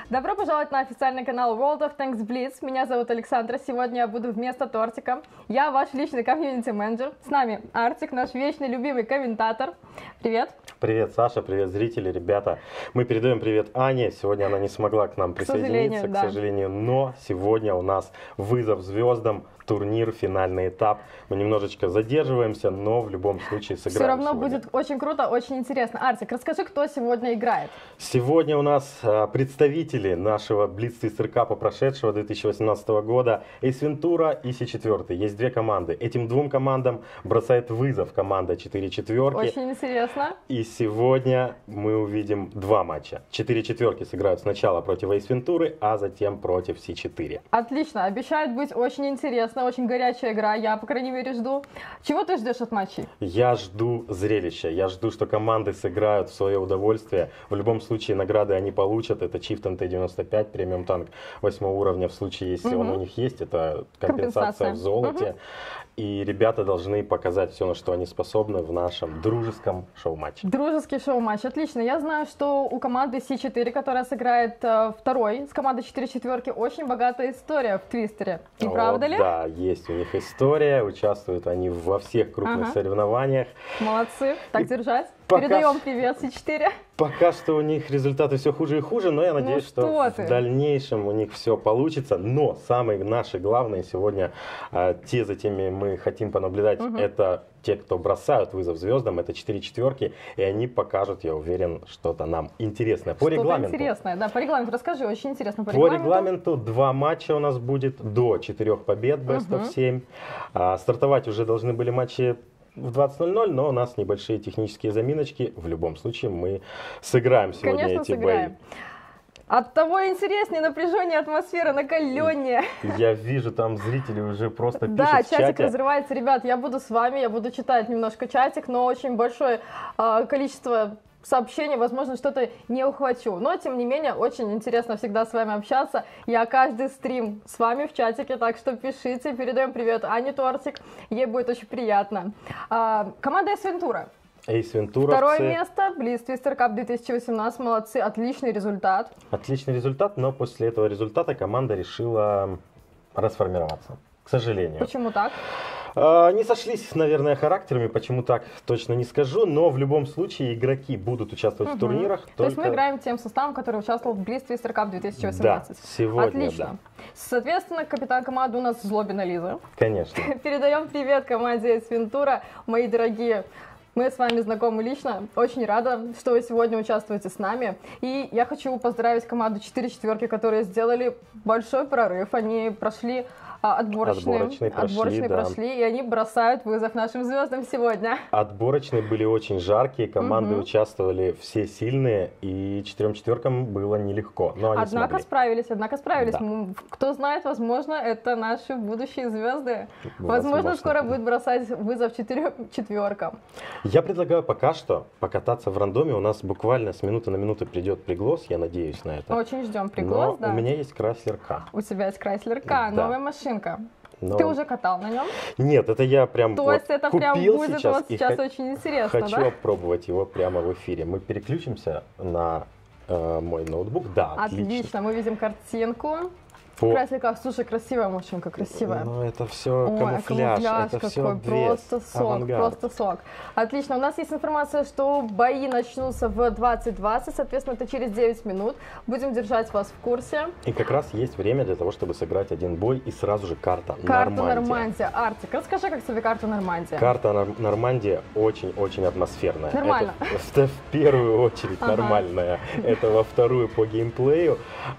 Добро пожаловать на официальный канал World of Tanks Blitz. Меня зовут Александра. Сегодня я буду вместо тортика. Я ваш личный комьюнити-менеджер. С нами Артик, наш вечный любимый комментатор. Привет. Привет, Саша, привет, зрители, ребята. Мы передаем привет Ане. Сегодня она не смогла к нам присоединиться, к сожалению, но сегодня у нас вызов звездам. Турнир, финальный этап. Мы немножечко задерживаемся, но в любом случае сыграем. Все равно сегодня. Будет очень круто, очень интересно. Артик, расскажи, кто сегодня играет. Сегодня у нас представители нашего Блиц-твистер капа прошедшего 2018 года. Эйс Вентура и Си4. Есть две команды. Этим двум командам бросает вызов команда 4 четверки. Очень интересно. И сегодня мы увидим два матча. 4 четверки сыграют сначала против Эйс Вентуры, а затем против Си4. Отлично. Обещает быть очень интересно. Очень горячая игра, я, по крайней мере, жду. Чего ты ждешь от матчей? Я жду зрелища, я жду, что команды сыграют в свое удовольствие. В любом случае награды они получат. Это Chieftain T95, премиум танк 8 уровня, в случае, если он у них есть. Это компенсация в золоте. И ребята должны показать все, на что они способны в нашем дружеском шоу-матче. Дружеский шоу-матч, отлично. Я знаю, что у команды Си4, которая сыграет второй с командой 4 четверки, очень богатая история в твистере. Не правда ли? Да, есть у них история. Участвуют они во всех крупных соревнованиях. Молодцы. Так держать. Передаем привет Си4. Пока что у них результаты все хуже и хуже, но я надеюсь, что в дальнейшем у них все получится. Но самые наши главные сегодня, те, за теми мы хотим понаблюдать, это те, кто бросают вызов звездам, это 4 четверки, и они покажут, я уверен, что-то нам интересное. По регламенту. Интересное, да, по регламенту расскажи, очень интересно. По регламенту 2 матча у нас будет до 4 побед, best of 7. Стартовать уже должны были матчи в 20:00, но у нас небольшие технические заминочки. В любом случае мы сыграем сегодня эти бои. От того интереснее, напряжение, атмосфера накаленнее. Я вижу, там зрители уже просто пишут в чате. Да, чатик чате. Разрывается. Ребят, я буду с вами, я буду читать немножко чатик, но очень большое количество сообщений, возможно, что-то не ухвачу. Но, тем не менее, очень интересно всегда с вами общаться. Я каждый стрим с вами в чатике, так что пишите. Передаем привет Ане Тортик, ей будет очень приятно. Команда Эйс Вентура. Эйс Вентура. Второе место, Блиц-твистер кап 2018, молодцы, отличный результат. Отличный результат, но после этого результата команда решила расформироваться, к сожалению. Почему так? Не сошлись, наверное, характерами, почему так, точно не скажу, но в любом случае игроки будут участвовать в турнирах. То есть мы играем тем составом, который участвовал в Блиц-твистер кап 2018. Да, сегодня, отлично. Да. Соответственно, капитан команды у нас Злобина Лиза. Конечно. Передаем привет команде Эйс Вентура, мои дорогие. Мы с вами знакомы лично. Очень рада, что вы сегодня участвуете с нами. И я хочу поздравить команду 4 четверки, которые сделали большой прорыв. Они прошли отборочные прошли, и они бросают вызов нашим звездам сегодня. Отборочные были очень жаркие, команды участвовали все сильные, и 4 четверкам было нелегко. Но они однако справились. Да. Кто знает, возможно, это наши будущие звезды. Возможно, скоро будет бросать вызов 4 четверкам. Я предлагаю пока что покататься в рандоме. У нас буквально с минуты на минуту придет приглас, я надеюсь на это. Очень ждем приглас, да. У меня есть Крайслер К. У тебя есть Крайслер К, новая машина. Но... Ты уже катал на нем? Нет, это я прям То есть это прям будет сейчас, очень интересно, хочу опробовать его прямо в эфире. Мы переключимся на мой ноутбук. Да, отлично. Мы видим картинку. Красика, слушай, красивая машинка, красивая. Ну, это все камуфляж, это какой, все обвес, просто сок. Отлично, у нас есть информация, что бои начнутся в 20:20, соответственно, это через 9 минут. Будем держать вас в курсе. И как раз есть время для того, чтобы сыграть один бой, и сразу же карта Нормандия. Артик, расскажи, как тебе карта Нормандия? Карта Нормандия очень-очень атмосферная. Нормально. Это в первую очередь нормальная. Это во вторую по геймплею.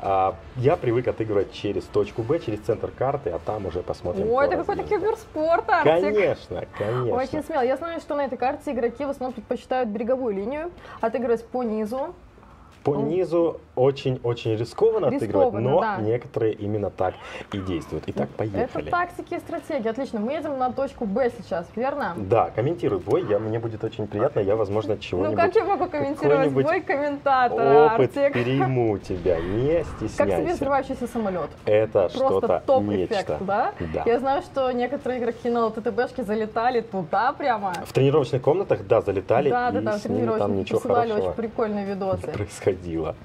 Я привык отыгрывать через точку Б, через центр карты, а там уже посмотрим. Ой, это какой-то киберспорт, Артик. Конечно. Очень смело. Я знаю, что на этой карте игроки в основном предпочитают береговую линию, отыгрывать по низу. По низу очень-очень рискованно отыгрывать, но некоторые именно так и действуют. Итак, поехали. Это тактики и стратегии. Отлично. Мы едем на точку Б сейчас, верно? Да, комментируй бой. Мне будет очень приятно. Я, возможно, чего-нибудь... Ну как я могу комментировать бой комментатора, Опыт перейму тебя, не стесняйся. Как себе взрывающийся самолет. Это что-то топ-эффект, да? Я знаю, что некоторые игроки на ЛТТБшке залетали туда прямо. В тренировочных комнатах, да, залетали. Да, в тренировочных посылали очень прикольные видосы. Происходило.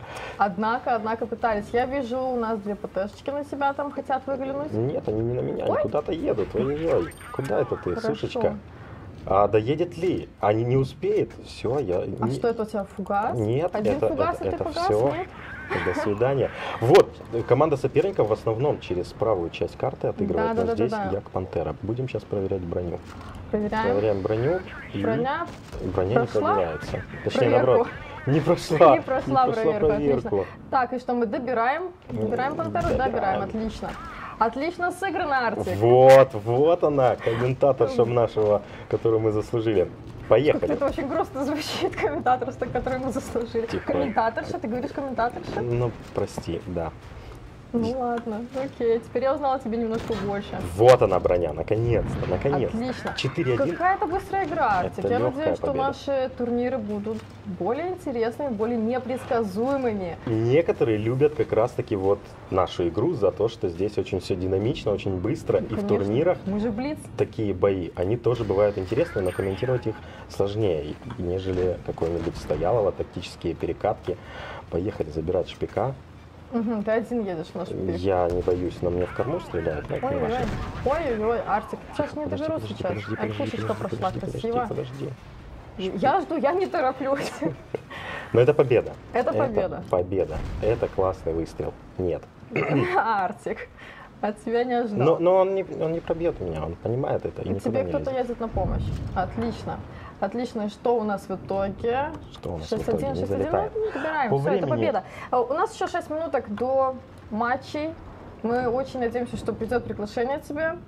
Однако пытались. Я вижу, у нас 2 ПТшечки на себя там хотят выглянуть. Нет, они не на меня, они куда-то едут. Ой-ой-ой, куда это ты, Хорошо. сушечка? А доедет ли? Они не успеет. Все, я... А что это у тебя, фугас? Нет, Один фугас, и ты это фугас? все. Нет? До свидания. Вот, команда соперников в основном через правую часть карты отыгрывает. Да, Но да, здесь да. Як Пантера. Будем сейчас проверять броню. Проверяем. Проверяем броню. И Броня броня не прошла? проверяется. Точнее, Проверку. наоборот, не прошла. Не прошла проверку, проверку. отлично. Так, и что мы добираем? Добираем Пантеру? Добираем, отлично. Отлично сыграно, Артик. Вот она, комментаторша нашего, которую мы заслужили. Поехали. Это очень грустно звучит, комментаторство, которое мы заслужили. Тихо. Комментаторша? Ты говоришь комментаторша? Ну, прости, да. Ну ладно, окей, теперь я узнала тебе немножко больше. Вот она броня, наконец-то, наконец-то. Отлично. 4-1. Какая-то быстрая игра, Артик. Это Я легкая надеюсь, что победа. наши турниры будут более интересными, более непредсказуемыми. Некоторые любят как раз-таки вот нашу игру за то, что здесь очень все динамично, очень быстро. И в Конечно. турнирах Мы же Блиц. такие бои, они тоже бывают интересные, но комментировать их сложнее, нежели какой-нибудь стоялого, тактические перекатки. Поехали забирать шпика. Угу, ты один едешь в наш пик. Я не боюсь, но мне в корму стреляют. Ну, это не важно. Ой-ой-ой, Артик, сейчас не Подожди, доберу подожди, сейчас. подожди, подожди, Альфушечка подожди, прошла подожди, красиво. подожди. Я жду, я не тороплюсь. Но это победа. Это победа. Победа. Это классный выстрел. Нет. Артик, от тебя не ожидал. Но он не пробьет меня, он понимает это. И никуда Тебе не кто-то лезет. едет на помощь. Отлично. Отлично. И что у нас в итоге? Что у нас в 6-1, итоге? Не 6-1. залетает. Ну, добираем. По Все, это времени- победа. У нас еще 6 минуток до матчей. Мы очень надеемся, что придет приглашение тебе.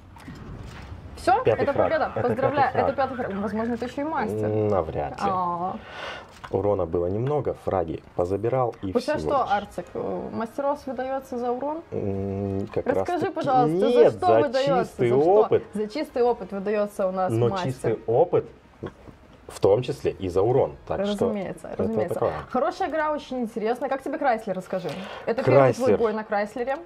Все, Пятый это фраг. победа. Это Поздравляю. пятый Это пятый фраг. Возможно, ты еще и мастер. Навряд ли. А, Урона было немного, фраги позабирал и У тебя всего что, лишь. Артик, мастерос выдается за урон? Как Расскажи, раз-таки пожалуйста, за нет, что за выдается? чистый За что? опыт. За чистый опыт выдается у нас Но мастер. чистый опыт, в том числе и за урон. Так Разумеется, что разумеется. такое. Хорошая игра, очень интересная. Как тебе Крайслер, расскажи? Это первый твой Крайслер. бой на Крайслере.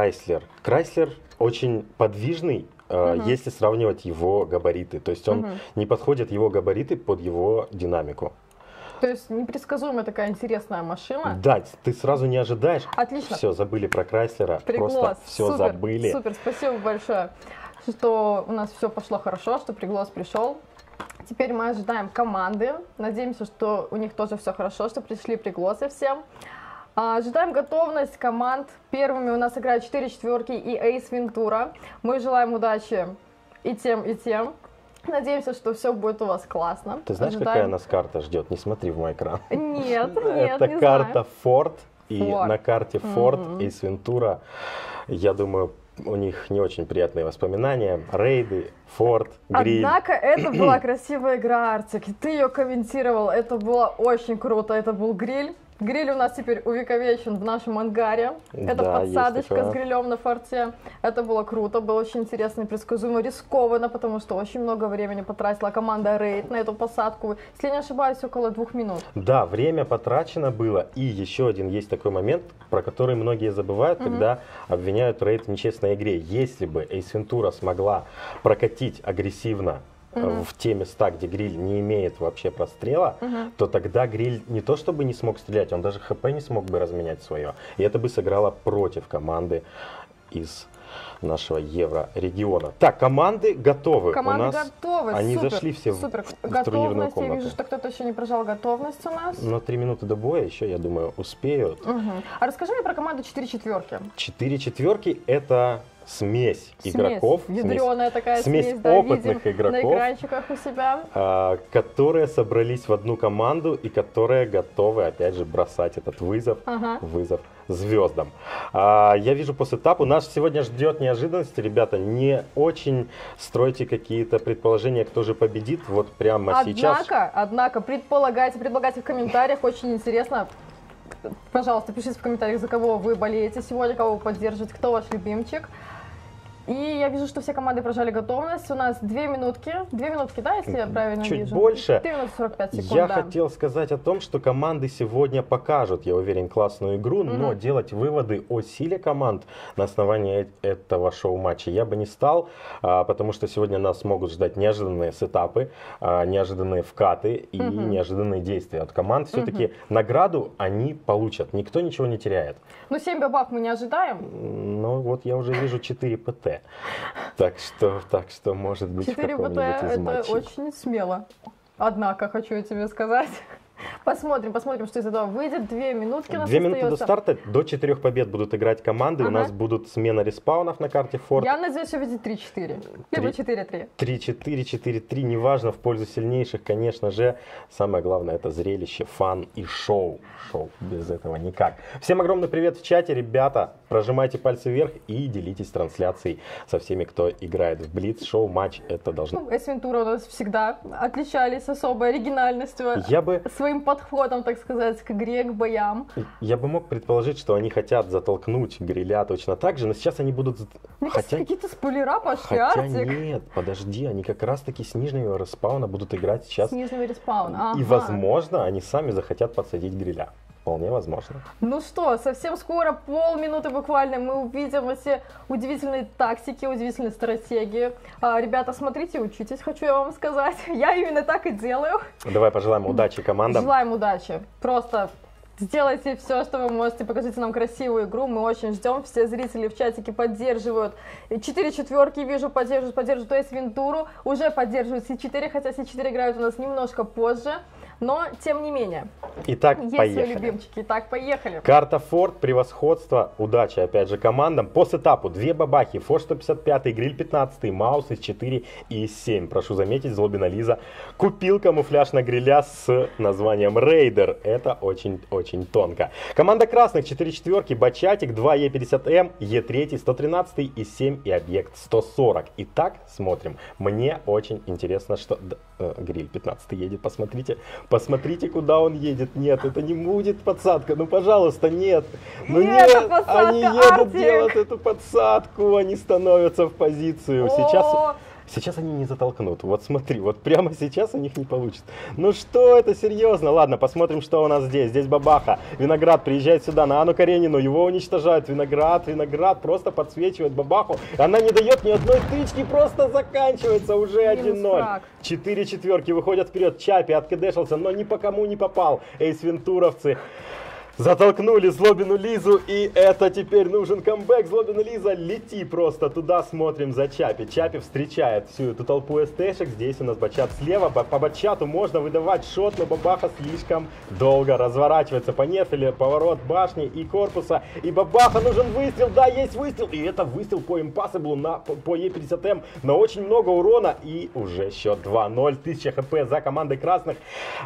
Крайслер очень подвижный, если сравнивать его габариты. То есть он не подходит его габариты под его динамику. То есть непредсказуемая такая интересная машина. Да, ты сразу не ожидаешь. Отлично. Все, забыли про Крайслера. Приглас. Просто все Супер, забыли. Супер, спасибо большое, что у нас все пошло хорошо, что Приглас пришел. Теперь мы ожидаем команды. Надеемся, что у них тоже все хорошо, что пришли Пригласы всем. Ожидаем готовность команд. Первыми у нас играют 4 четверки и Эйс Вентура. Мы желаем удачи и тем, и тем. Надеемся, что все будет у вас классно. Ты знаешь, какая нас карта ждет? Не смотри в мой экран. Нет, Это не карта знаю. Форд. И Форд. на карте Форд Эйс Вентура, я думаю, у них не очень приятные воспоминания. Рейды, Форд, гриль. Однако это была красивая игра, Артик. И ты ее комментировал. Это было очень круто. Это был гриль. Гриль у нас теперь увековечен в нашем ангаре. Это Да, есть подсадочка такое. с грилем на форте. Это было круто, было очень интересно и предсказуемо, рискованно, потому что очень много времени потратила команда Рейд на эту посадку. Если я не ошибаюсь, около 2 минут. Да, время потрачено было. И еще один есть такой момент, про который многие забывают, когда обвиняют Рейд в нечестной игре. Если бы Эйс Вентура смогла прокатить агрессивно в те места, где гриль не имеет вообще прострела, то тогда гриль не то чтобы не смог стрелять, он даже ХП не смог бы разменять свое. И это бы сыграло против команды из нашего еврорегиона. Так, команды готовы. Команды у нас готовы. Они супер, зашли все супер. в турнирную Готовность. Я комнату. вижу, что кто-то еще не прожал готовность у нас. Но 3 минуты до боя еще, я думаю, успеют. А расскажи мне про команду 4 четверки. 4 четверки — это смесь игроков, Ядреная такая смесь смесь, да, опытных видим игроков, на экранчиках у себя. которые собрались в одну команду и которые готовы, опять же, бросать этот вызов, вызов звездам. Я вижу по сетапу, нас сегодня ждет неожиданность, ребята, не очень стройте какие-то предположения, кто же победит, вот прямо сейчас. Однако, предполагайте в комментариях, очень интересно. Пожалуйста, пишите в комментариях, за кого вы болеете сегодня, кого вы поддержите, кто ваш любимчик. И я вижу, что все команды прожали готовность. У нас 2 минутки. 2 минутки, да, если я правильно Чуть вижу? больше. 2 минуты 45 секунд, Я да. хотел сказать о том, что команды сегодня покажут, я уверен, классную игру, но делать выводы о силе команд на основании этого шоу-матча я бы не стал, потому что сегодня нас могут ждать неожиданные сетапы, неожиданные вкаты и неожиданные действия от команд. Все-таки награду они получат, никто ничего не теряет. Ну, 7 бабах мы не ожидаем. Ну, вот я уже вижу 4 ПТ, так что может быть 4 в БТ каком-нибудь из это матчей. очень смело. Однако, хочу я тебе сказать. Посмотрим, что из этого выйдет. 2 минутки у нас 2 минуты до остается. старта, до 4 побед будут играть команды. У нас будут смена респаунов на карте Форт. Я надеюсь увидеть 3-4. Либо 4-3. 3-4, 4-3, неважно, в пользу сильнейших, конечно же. Самое главное — это зрелище, фан и шоу. Шоу, без этого никак. Всем огромный привет в чате, ребята. Прожимайте пальцы вверх и делитесь трансляцией со всеми, кто играет в Блиц. Шоу, матч, это должно... Эйс Вентура у нас всегда отличались особой оригинальностью, своим подходом, так сказать, к игре, к боям. Я бы мог предположить, что они хотят затолкнуть Гриля точно так же, но сейчас они будут... Мне кажется, какие-то спойлера пошли, Хотя Артик. нет, подожди, они как раз таки с нижнего респауна будут играть сейчас. С нижнего респауна, И возможно, они сами захотят подсадить Гриля. Вполне возможно. Ну что, совсем скоро, полминуты буквально, мы увидим эти удивительные тактики, удивительные стратегии. Ребята, смотрите, учитесь, хочу я вам сказать. Я именно так и делаю. Давай пожелаем удачи командам. Желаем удачи. Просто сделайте все, что вы можете, покажите нам красивую игру, мы очень ждем, все зрители в чатике поддерживают. 4 четверки вижу, поддерживают Эйс Вентуру, уже поддерживают С4, хотя С4 играют у нас немножко позже. Но, тем не менее, Итак, есть поехали. свои любимчики. Итак, поехали. Карта Форт, превосходство, удачи опять же командам. По сетапу 2 бабахи, Форт 155, Гриль 15, Маус из 4 и из 7. Прошу заметить, Злобина Лиза купил камуфляж на Гриля с названием Рейдер. Это очень-очень тонко. Команда красных 4 четверки, Бачатик, 2 Е50М, Е3, 113 и 7 и объект 140. Итак, смотрим. Мне очень интересно, что... Гриль 15 едет, посмотрите. Посмотрите, куда он едет. Нет, это не будет подсадка. Ну, пожалуйста, нет. Ну нет, подсадка, они едут Артик. делать эту подсадку. Они становятся в позицию. Сейчас они не затолкнут. Вот смотри, вот прямо сейчас у них не получится. Ну что это, серьезно? Ладно, посмотрим, что у нас здесь. Здесь бабаха. Виноград приезжает сюда на Анну Каренину. Его уничтожают. Виноград просто подсвечивает бабаху. Она не дает ни одной тычки. Просто заканчивается уже 1-0. 4 четверки выходят вперед. Чапи откидешился, но ни по кому не попал. Эйс Вентуровцы затолкнули Злобину Лизу, и это теперь нужен камбэк. Злобина Лиза, лети просто туда, смотрим за Чапи. Чапи встречает всю эту толпу СТшек. Здесь у нас Бачат слева. По Бачату можно выдавать шот, но бабаха слишком долго разворачивается. Понесли поворот башни и корпуса. И бабаха, нужен выстрел. Да, есть выстрел. И это выстрел по импассиблу по Е50М на очень много урона. И уже счет 2-0. 1000 хп за командой красных.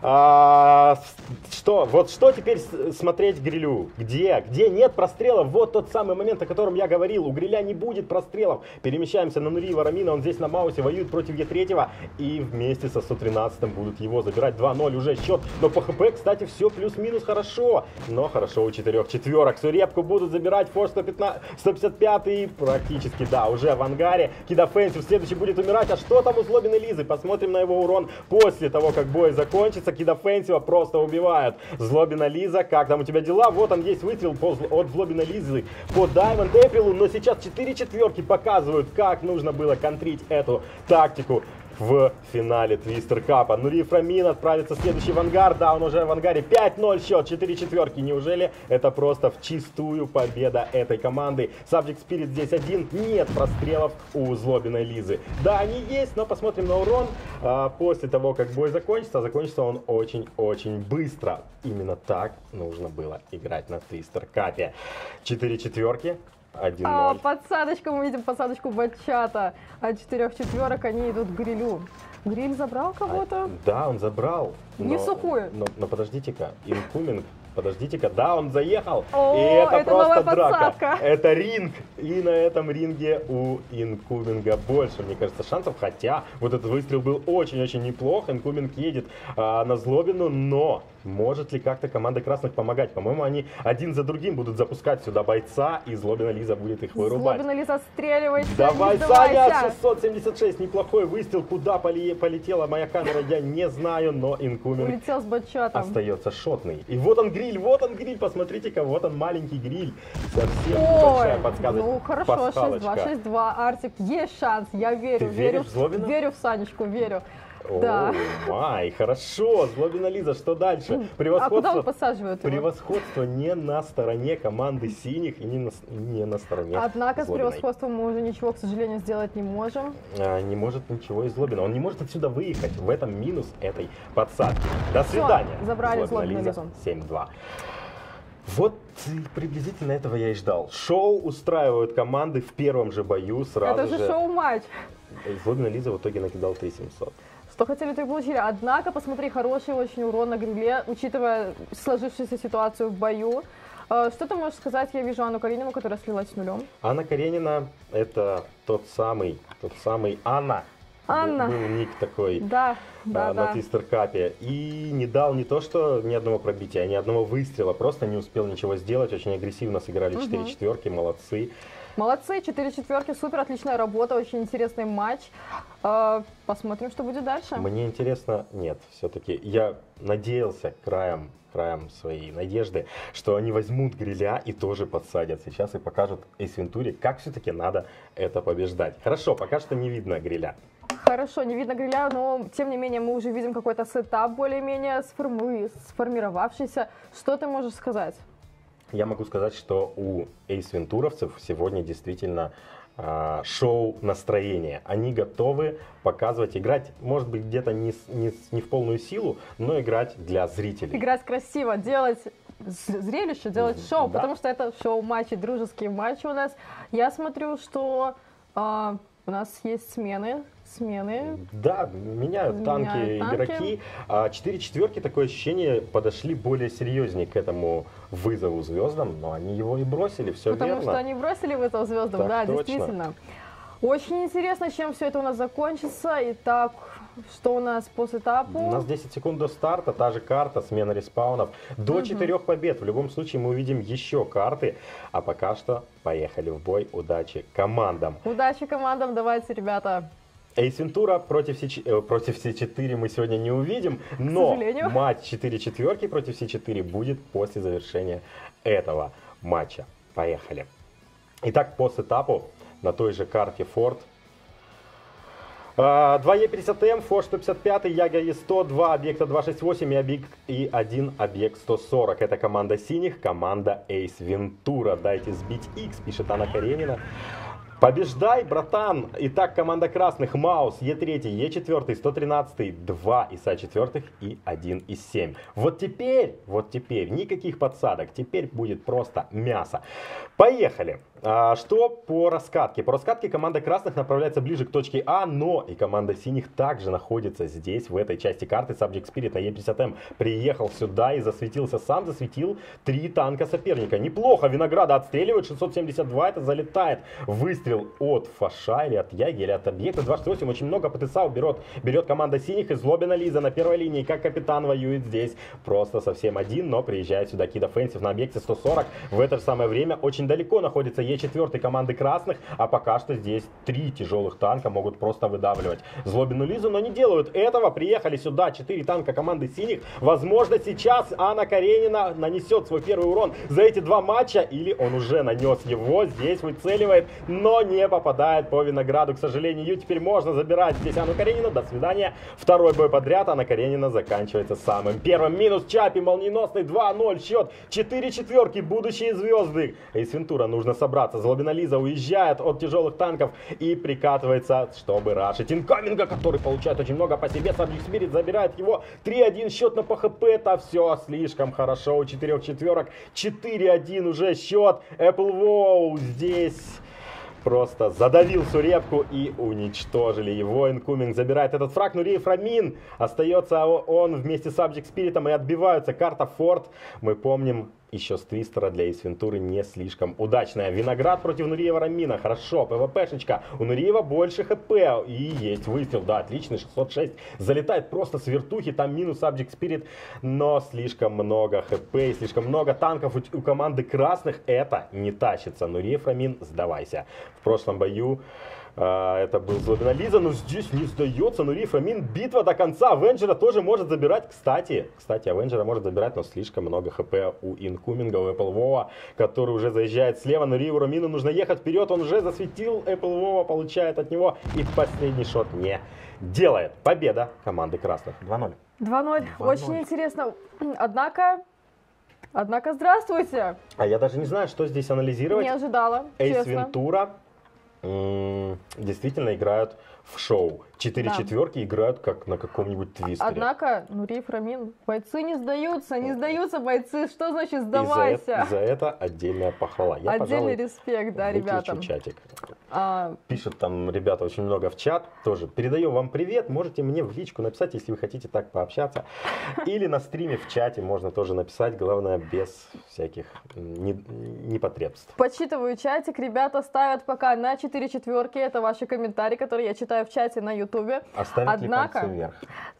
Что теперь смотреть Грилю? Где нет прострелов? Вот тот самый момент, о котором я говорил. У Гриля не будет прострелов. Перемещаемся на Нури Варамина. Он здесь на Маусе воюет против Е3. И вместе со 113 будут его забирать. 2-0 уже счет. Но по ХП, кстати, все плюс-минус хорошо. Но хорошо у 4 четверок. Сурепку будут забирать. Форс 155 практически, да, уже в ангаре. Кидафенсив следующий будет умирать. А что там у Злобиной Лизы? Посмотрим на его урон после того, как бой закончится. Кидафенсива просто убивают. Злобина Лиза, как там у тебя дела? Вот он есть выстрел от Злобиной Лизы по Даймонд Эприлу. Но сейчас 4 четверки показывают, как нужно было контрить эту тактику в финале Твистер Капа. Нури Фрамин отправится следующий в ангар. Да, он уже в ангаре. 5-0 счет, 4 четверки. Неужели это просто вчистую победа этой команды? Subject Spirit здесь один. Нет прострелов у Злобиной Лизы. Да, они есть, но посмотрим на урон. После того, как бой закончится, закончится он очень-очень быстро. Именно так нужно было играть на Твистер Капе. 4 четверки. 1-0. Подсадочка, мы видим подсадочку Бачата. От 4 четверок они идут к Грилю. Гриль забрал кого-то? Да, он забрал. Не в сухую. Но подождите-ка, инкуминг подождите-ка. Да, он заехал. О, и это это просто новая драка. подсадка. Это ринг. И на этом ринге у Инкубинга больше, мне кажется, шансов. Хотя вот этот выстрел был очень-очень неплох. Инкубинг едет на Злобину, но может ли как-то команда красных помогать? По-моему, они один за другим будут запускать сюда бойца, и Злобина Лиза будет их вырубать. Злобина Лиза отстреливается. Давай, не Саня, сдавайся. 676, неплохой выстрел. Куда полетела моя камера, я не знаю, но Инкубинг Улетел с бочетом. остается шотный. И вот он гриль, посмотрите-ка, вот он маленький гриль. Совсем небольшая Ой, подсказка. ну хорошо, 6-2, 6-2, Артик, есть шанс, я верю. Ты веришь в Злобина? Верю в Санечку, верю. О, Да. май, хорошо, Злобина Лиза, что дальше? А куда он Превосходство, посаживает его? превосходство не на стороне команды синих и не на стороне Однако с Злобиной. превосходством мы уже ничего, к сожалению, сделать не можем. Не может ничего из Злобина. Он не может отсюда выехать. В этом минус этой подсадки. До Всё, свидания. забрали Злобина Злобину Лиза, Лизу. 7-2. Вот приблизительно этого я и ждал. Шоу устраивают команды в первом же бою сразу Это же шоу-матч. Злобина Лиза в итоге накидал 3700. Что хотели, то и получили. Однако, посмотри, хороший очень урон на гриле, учитывая сложившуюся ситуацию в бою. Что ты можешь сказать? Я вижу Анну Каренину, которая слилась с нулем. Анна Каренина — это тот самый Анна. Анна. Был ник такой. Да, На твистер-капе. И не дал не то, что ни одного пробития, ни одного выстрела. Просто не успел ничего сделать. Очень агрессивно сыграли 4 четверки. Молодцы. Молодцы, 4 четверки, супер, отличная работа, очень интересный матч. Посмотрим, что будет дальше. Мне интересно, нет, все-таки я надеялся краем своей надежды, что они возьмут гриля и тоже подсадят сейчас и покажут Эйс Вентуре, как все-таки надо это побеждать. Хорошо, пока что не видно гриля. Хорошо, не видно гриля, но тем не менее мы уже видим какой-то сетап более-менее сформировавшийся. Что ты можешь сказать? Я могу сказать, что у эйс-вентуровцев сегодня действительно шоу настроения. Они готовы показывать, играть, может быть, где-то не в полную силу, но играть для зрителей. Играть красиво, делать зрелище, делать шоу, Да. потому что это шоу-матчи, дружеские матчи у нас. Я смотрю, что у нас есть смены. Да, меняют танки игроки. 4 четверки, такое ощущение, подошли более серьезнее к этому вызову звездам, но они его и бросили, все верно. Потому что они бросили вызов звездам, Так да, точно. действительно. Очень интересно, чем все это у нас закончится. Итак, что у нас по сетапу? У нас 10 секунд до старта, та же карта, смена респаунов. До 4 побед. В любом случае мы увидим еще карты. А пока что поехали в бой. Удачи командам. Удачи командам, давайте, ребята. Эйс Вентура против С4 мы сегодня не увидим, но сожалению. матч 4 четверки против С4 будет после завершения этого матча. Поехали. Итак, по сетапу на той же карте Форд. 2 Е50М, Форд 155, Яга Е100, 2 объекта 268 и 1 объект 140. Это команда синих, команда Эйс Вентура. Дайте сбить X, пишет Анна Каренина. Побеждай, братан! Итак, команда красных: Маус, Е3, Е4, 113, 2 ИСа 4 и 1 из 7. Вот теперь никаких подсадок, теперь будет просто мясо. Поехали! Что по раскатке? По раскатке команда красных направляется ближе к точке А, но и команда синих также находится здесь, в этой части карты. Subject Spirit на Е50М приехал сюда и засветился сам, засветил 3 танка соперника. Неплохо, Винограда отстреливает, 672, это залетает. Выстрел от Фаша или от Яги, или от объекта 268. Очень много ПТСА берет команда синих, и Злобина Лиза на первой линии, как капитан, воюет здесь. Просто совсем один, но приезжает сюда Kid Offensive на объекте 140. В это же самое время очень далеко находится Е4 команды красных, а пока что здесь 3 тяжелых танка могут просто выдавливать Злобину Лизу, но не делают этого. Приехали сюда 4 танка команды синих. Возможно, сейчас Анна Каренина нанесет свой первый урон за эти 2 матча, или он уже нанес его, здесь выцеливает, но не попадает по Винограду. К сожалению, ее теперь можно забирать здесь Анну Каренину. До свидания. Второй бой подряд. Анна Каренина заканчивается самым первым. Минус Чапи, молниеносный 2-0 счет. 4 четверки, будущие звезды. Эйс Вентура, нужно собраться. Злобина Лиза уезжает от тяжелых танков и прикатывается, чтобы рашить Инкоминга, который получает очень много по себе. Subject Spirit забирает его. 3-1 счет на ПХП. Это все слишком хорошо у 4 четверок. 4-1 уже счет. Apple Wow здесь просто задавил Сурепку и уничтожили его. Инкуминг забирает этот фраг. Нуриев Рамин остается он вместе с Subject Спиритом и отбиваются. Карта Форт. Мы помним, еще с Твистера для Эйс Вентуры не слишком удачная. Виноград против Нуриева Рамина. Хорошо, ПВПшечка. У Нуриева больше ХП. И есть выстрел. Да, отличный, 606. Залетает просто с вертухи. Там минус Subject Spirit. Но слишком много ХП и слишком много танков у команды красных. Это не тащится. Нуриев Рамин, сдавайся. В прошлом бою это был Злобина Лиза, но здесь не сдается. Нуриев Рамин, битва до конца. Авенджера тоже может забирать. Кстати, Авенджера может забирать, но слишком много хп у Инкуминга, у Apple Вова, который уже заезжает слева. Нуриеву Рамину нужно ехать вперед. Он уже засветил. Apple Вова получает от него и последний шот не делает. Победа команды красных. 2-0. 2-0. Очень интересно. Однако, здравствуйте. А я даже не знаю, что здесь анализировать. Не ожидала, Эйс честно. Вентура действительно играют в шоу. 4 четверки играют как на каком-нибудь твистере. Однако, Нуриев Рамин, бойцы не сдаются бойцы. Что значит сдавайся? И за это отдельная похвала. Я, отдельный респект, да, ребятам. Чатик. Пишут там ребята очень много в чат. Тоже передаю вам привет. Можете мне в личку написать, если вы хотите так пообщаться. Или на стриме в чате можно тоже написать. Главное, без всяких непотребств. Подсчитываю чатик. Ребята ставят пока на 4 четверки. Это ваши комментарии, которые я читаю в чате на ютубе. Оставят ли пальцы вверх?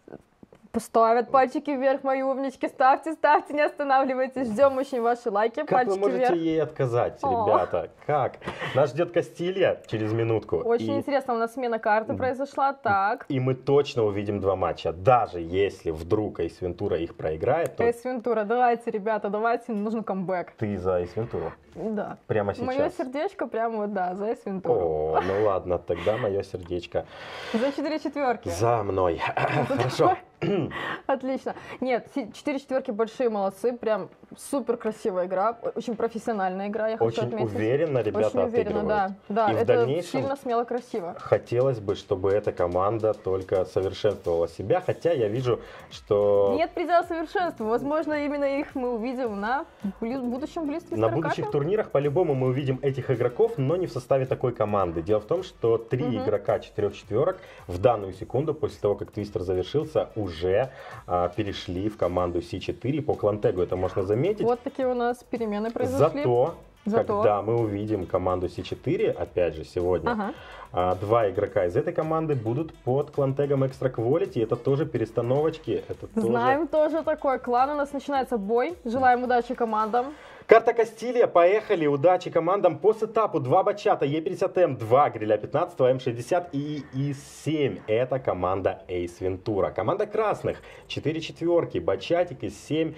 Ставят пальчики вверх, мои умнички. Ставьте, не останавливайтесь. Ждем очень ваши лайки. Как вы можете вверх. ей отказать, ребята? Как? Нас ждет Кастилья через минутку. Очень интересно, у нас смена карты произошла. Так. И мы точно увидим 2 матча. Даже если вдруг Эйс Вентура их проиграет, то... Эйс Вентура, давайте, ребята, давайте, нужен камбэк. Ты за Эйс Вентуру? Да. Прямо сейчас? Мое сердечко прямо, да, за Эйс Вентуру. О, ну ладно, тогда мое сердечко... За 4 четверки. За мной. Хорошо. Отлично. Нет, 4 четверки большие молодцы, прям супер красивая игра, очень профессиональная игра, я хочу отметить. Очень уверенно ребята очень уверенно, отыгрывают. да, и это в дальнейшем сильно, смело, красиво. Хотелось бы, чтобы эта команда только совершенствовала себя, хотя я вижу, что... Нет предела совершенства, возможно, именно их мы увидим на будущем близком. На будущих турнирах по-любому мы увидим этих игроков, но не в составе такой команды. Дело в том, что 3 игрока 4 четверок в данную секунду, после того, как твистер завершился, уже перешли в команду C4 по Клантегу. Это можно заметить. Вот такие у нас перемены произошли. Зато, когда мы увидим команду C4, опять же, сегодня, 2 игрока из этой команды будут под клантегом Extra Quality. Это тоже перестановочки. Знаем тоже такой клан. У нас начинается бой. Желаем удачи командам. Карта Кастилья, поехали, удачи командам по сетапу. 2 бачата, Е50М, 2 гриля 15, М60 и И7. Это команда Эйс Вентура. Команда красных, 4 четверки, бачатик, И7.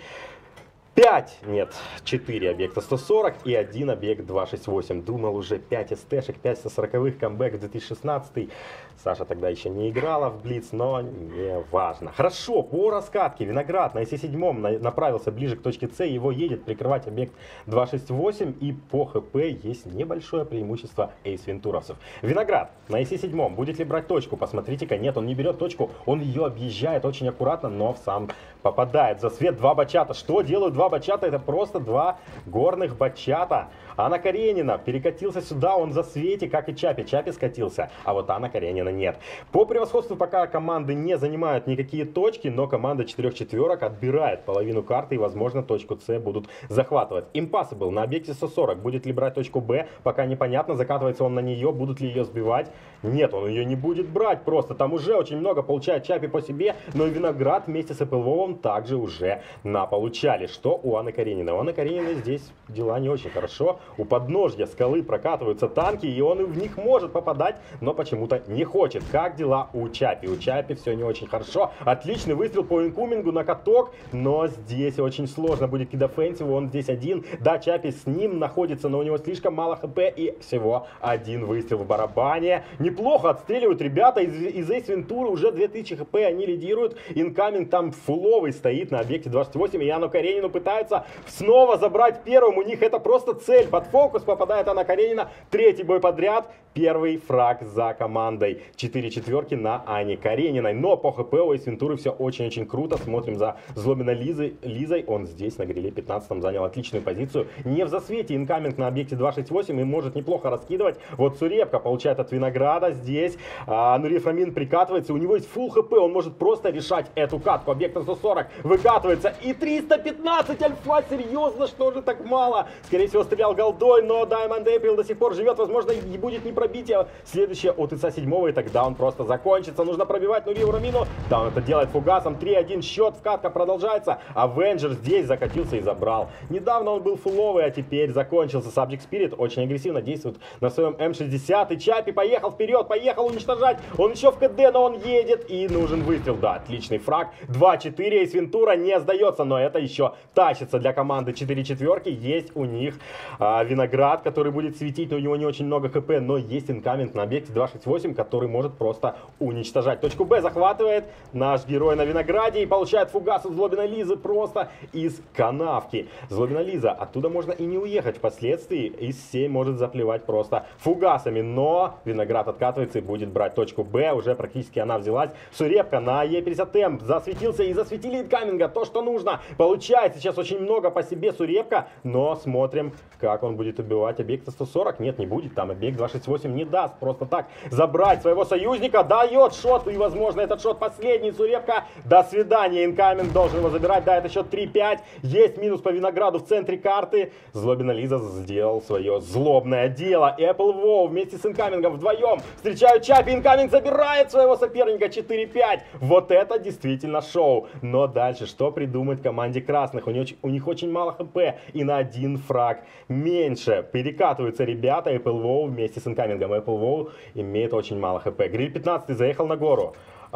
4 объекта 140 и 1 объект 268. Думал уже 5 СТшек, 5 140-х, камбэк 2016. Саша тогда еще не играла в Блиц, но не важно. Хорошо, по раскатке Виноград на СС7 направился ближе к точке С. Его едет прикрывать объект 268. И по ХП есть небольшое преимущество Эйс Вентуровцев. Виноград на СС7 будет ли брать точку? Посмотрите-ка, нет, он не берет точку. Он ее объезжает очень аккуратно, но в сам попадает. За свет 2 бачата. Что делают 2 бачата? Это просто 2 горных бачата. Анна Каренина перекатился сюда, он за свете, как и Чапи. Чапи скатился, а вот Анна Каренина нет. По превосходству пока команды не занимают никакие точки, но команда 4 четверок отбирает половину карты и, возможно, точку С будут захватывать. Impossible на объекте 140. Будет ли брать точку Б, пока непонятно. Закатывается он на нее, будут ли ее сбивать. Нет, он ее не будет брать просто. Там уже очень много получает Чапи по себе, но и Виноград вместе с Эпплвовым также уже наполучали. Что у Анны Карениной? У Анны Карениной здесь дела не очень хорошо. У подножья скалы прокатываются танки, и он в них может попадать, но почему-то не хочет. Как дела у Чапи? У Чапи все не очень хорошо. Отличный выстрел по инкумингу на каток, но здесь очень сложно будет кидофенсиву, он здесь один. Да, Чапи с ним находится, но у него слишком мало хп и всего 1 выстрел в барабане. Неплохо отстреливают ребята из Эйс Вентуры, уже 2000 хп, они лидируют. Инкаминг там фуловый стоит на объекте 28, и Анну Каренину пытаются снова забрать первым. У них это просто цель. Под фокус попадает Анна Каренина. 3-й бой подряд. 1-й фраг за командой Венчурой. 4 четверки на Ане Карениной. Но по ХП у Эйс Вентуры все очень-очень круто. Смотрим за Злобина Лизой. Он здесь на гриле 15-м занял отличную позицию. Не в засвете. Инкаминг на объекте 268 и может неплохо раскидывать. Вот Сурепка получает от Винограда здесь. Нуриев Рамин прикатывается. У него есть фулл ХП. Он может просто решать эту катку. Объекта 140 выкатывается. И 315 альфа. Серьезно, что же так мало? Скорее всего, стрелял голдой, но Diamond April до сих пор живет. Возможно, и будет не пробитие. Следующее от ИСа 7, и тогда он просто закончится. Нужно пробивать Нуриеву Рамину. Да, он это делает фугасом. 3-1 счет. Вкатка продолжается. Авенджер здесь закатился и забрал. Недавно он был фуловый, а теперь закончился. Subject Spirit очень агрессивно действует на своем М60. И Чапи поехал вперед, поехал уничтожать. Он еще в КД, но он едет. И нужен выстрел. Да, отличный фраг. 2-4. Эйс Вентура не сдается, но это еще тащится для команды 4 четверки. Есть у них Виноград, который будет светить, но у него не очень много ХП. Но есть инкаминг на объекте 268, который может просто уничтожать. Точку Б захватывает наш герой на Винограде и получает фугас от Злобина Лизы просто из канавки. Злобина Лиза, оттуда можно и не уехать впоследствии. Из 7 может заплевать просто фугасами. Но Виноград откатывается и будет брать точку Б. Уже практически она взялась. Сурепка на Е50М засветился и засветили инкаминга. То, что нужно. Получает сейчас очень много по себе Сурепка. Но смотрим, как он будет убивать объекта 140. Нет, не будет. Там объект 268 не даст просто так забрать своего союзника. Дает шот. И, возможно, этот шот последний. Сурепка. До свидания. Инкаминг должен его забирать. Да, это счет 3-5. Есть минус по Винограду в центре карты. Злобина Лиза сделал свое злобное дело. Apple Wow вместе с инкамингом вдвоем встречают Чапи. Инкаминг забирает своего соперника 4-5. Вот это действительно шоу. Но дальше что придумать команде красных? У них очень мало ХП и на один фраг меньше. Перекатываются ребята. Apple Wow вместе с инкамингом. Apple Wow имеет очень мало ХП. Гриль 15 заехал на гору.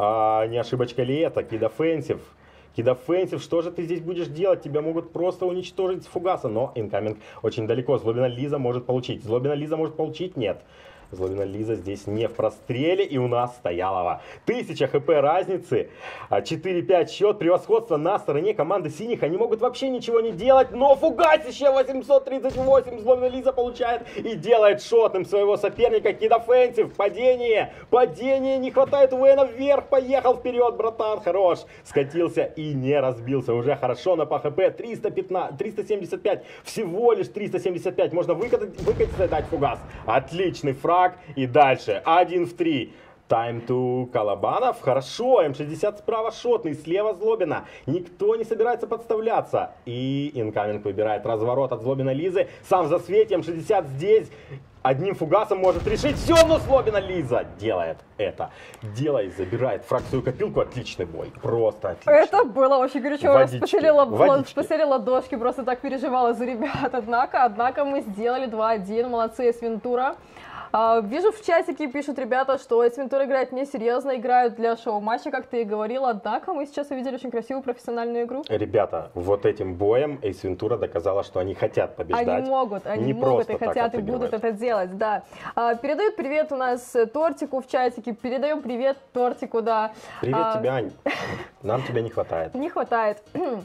Не ошибочка ли это? Kid Offensive. Kid Offensive, что же ты здесь будешь делать? Тебя могут просто уничтожить с фугаса. Но инкаминг очень далеко. Злобина Лиза может получить. Злобина Лиза может получить? Нет. Злобина Лиза здесь не в простреле. И у нас Стоялова. 1000 хп разницы. 4-5 счет. Превосходство на стороне команды синих. Они могут вообще ничего не делать. Но фугасище 838. Злобина Лиза получает и делает шотным своего соперника. Kid Offensive. Падение. Падение. Не хватает Уэна вверх. Поехал вперед, братан. Хорош. Скатился и не разбился. Уже хорошо на по хп. 375. Всего лишь 375. Можно выкатиться и дать фугас. Отличный фраг. И дальше 1 в 3. Time to Колобанов. Хорошо. М60 справа шотный. Слева Злобина. Никто не собирается подставляться. И инкаминг выбирает разворот от Злобина Лизы. Сам в засвете. М60 здесь. Одним фугасом может решить все, но Злобина Лиза делает это. Делает, забирает фракцию копилку. Отличный бой. Просто отлично. Это было очень горячо. Спасали ладошки, просто так переживала за ребят. Однако мы сделали 2-1. Молодцы, Эйс Вентура. Вижу, в чатике пишут ребята, что Эйс Вентура играет несерьезно, играют для шоу-матча, как ты и говорил. Однако мы сейчас увидели очень красивую профессиональную игру. Ребята, вот этим боем Эйс Вентура доказала, что они хотят побеждать. Они могут и хотят, и будут это делать, да. Передают привет у нас Тортику в чатике, передаем привет Тортику, да. Привет тебе, Ань. Нам тебя не хватает. Не хватает.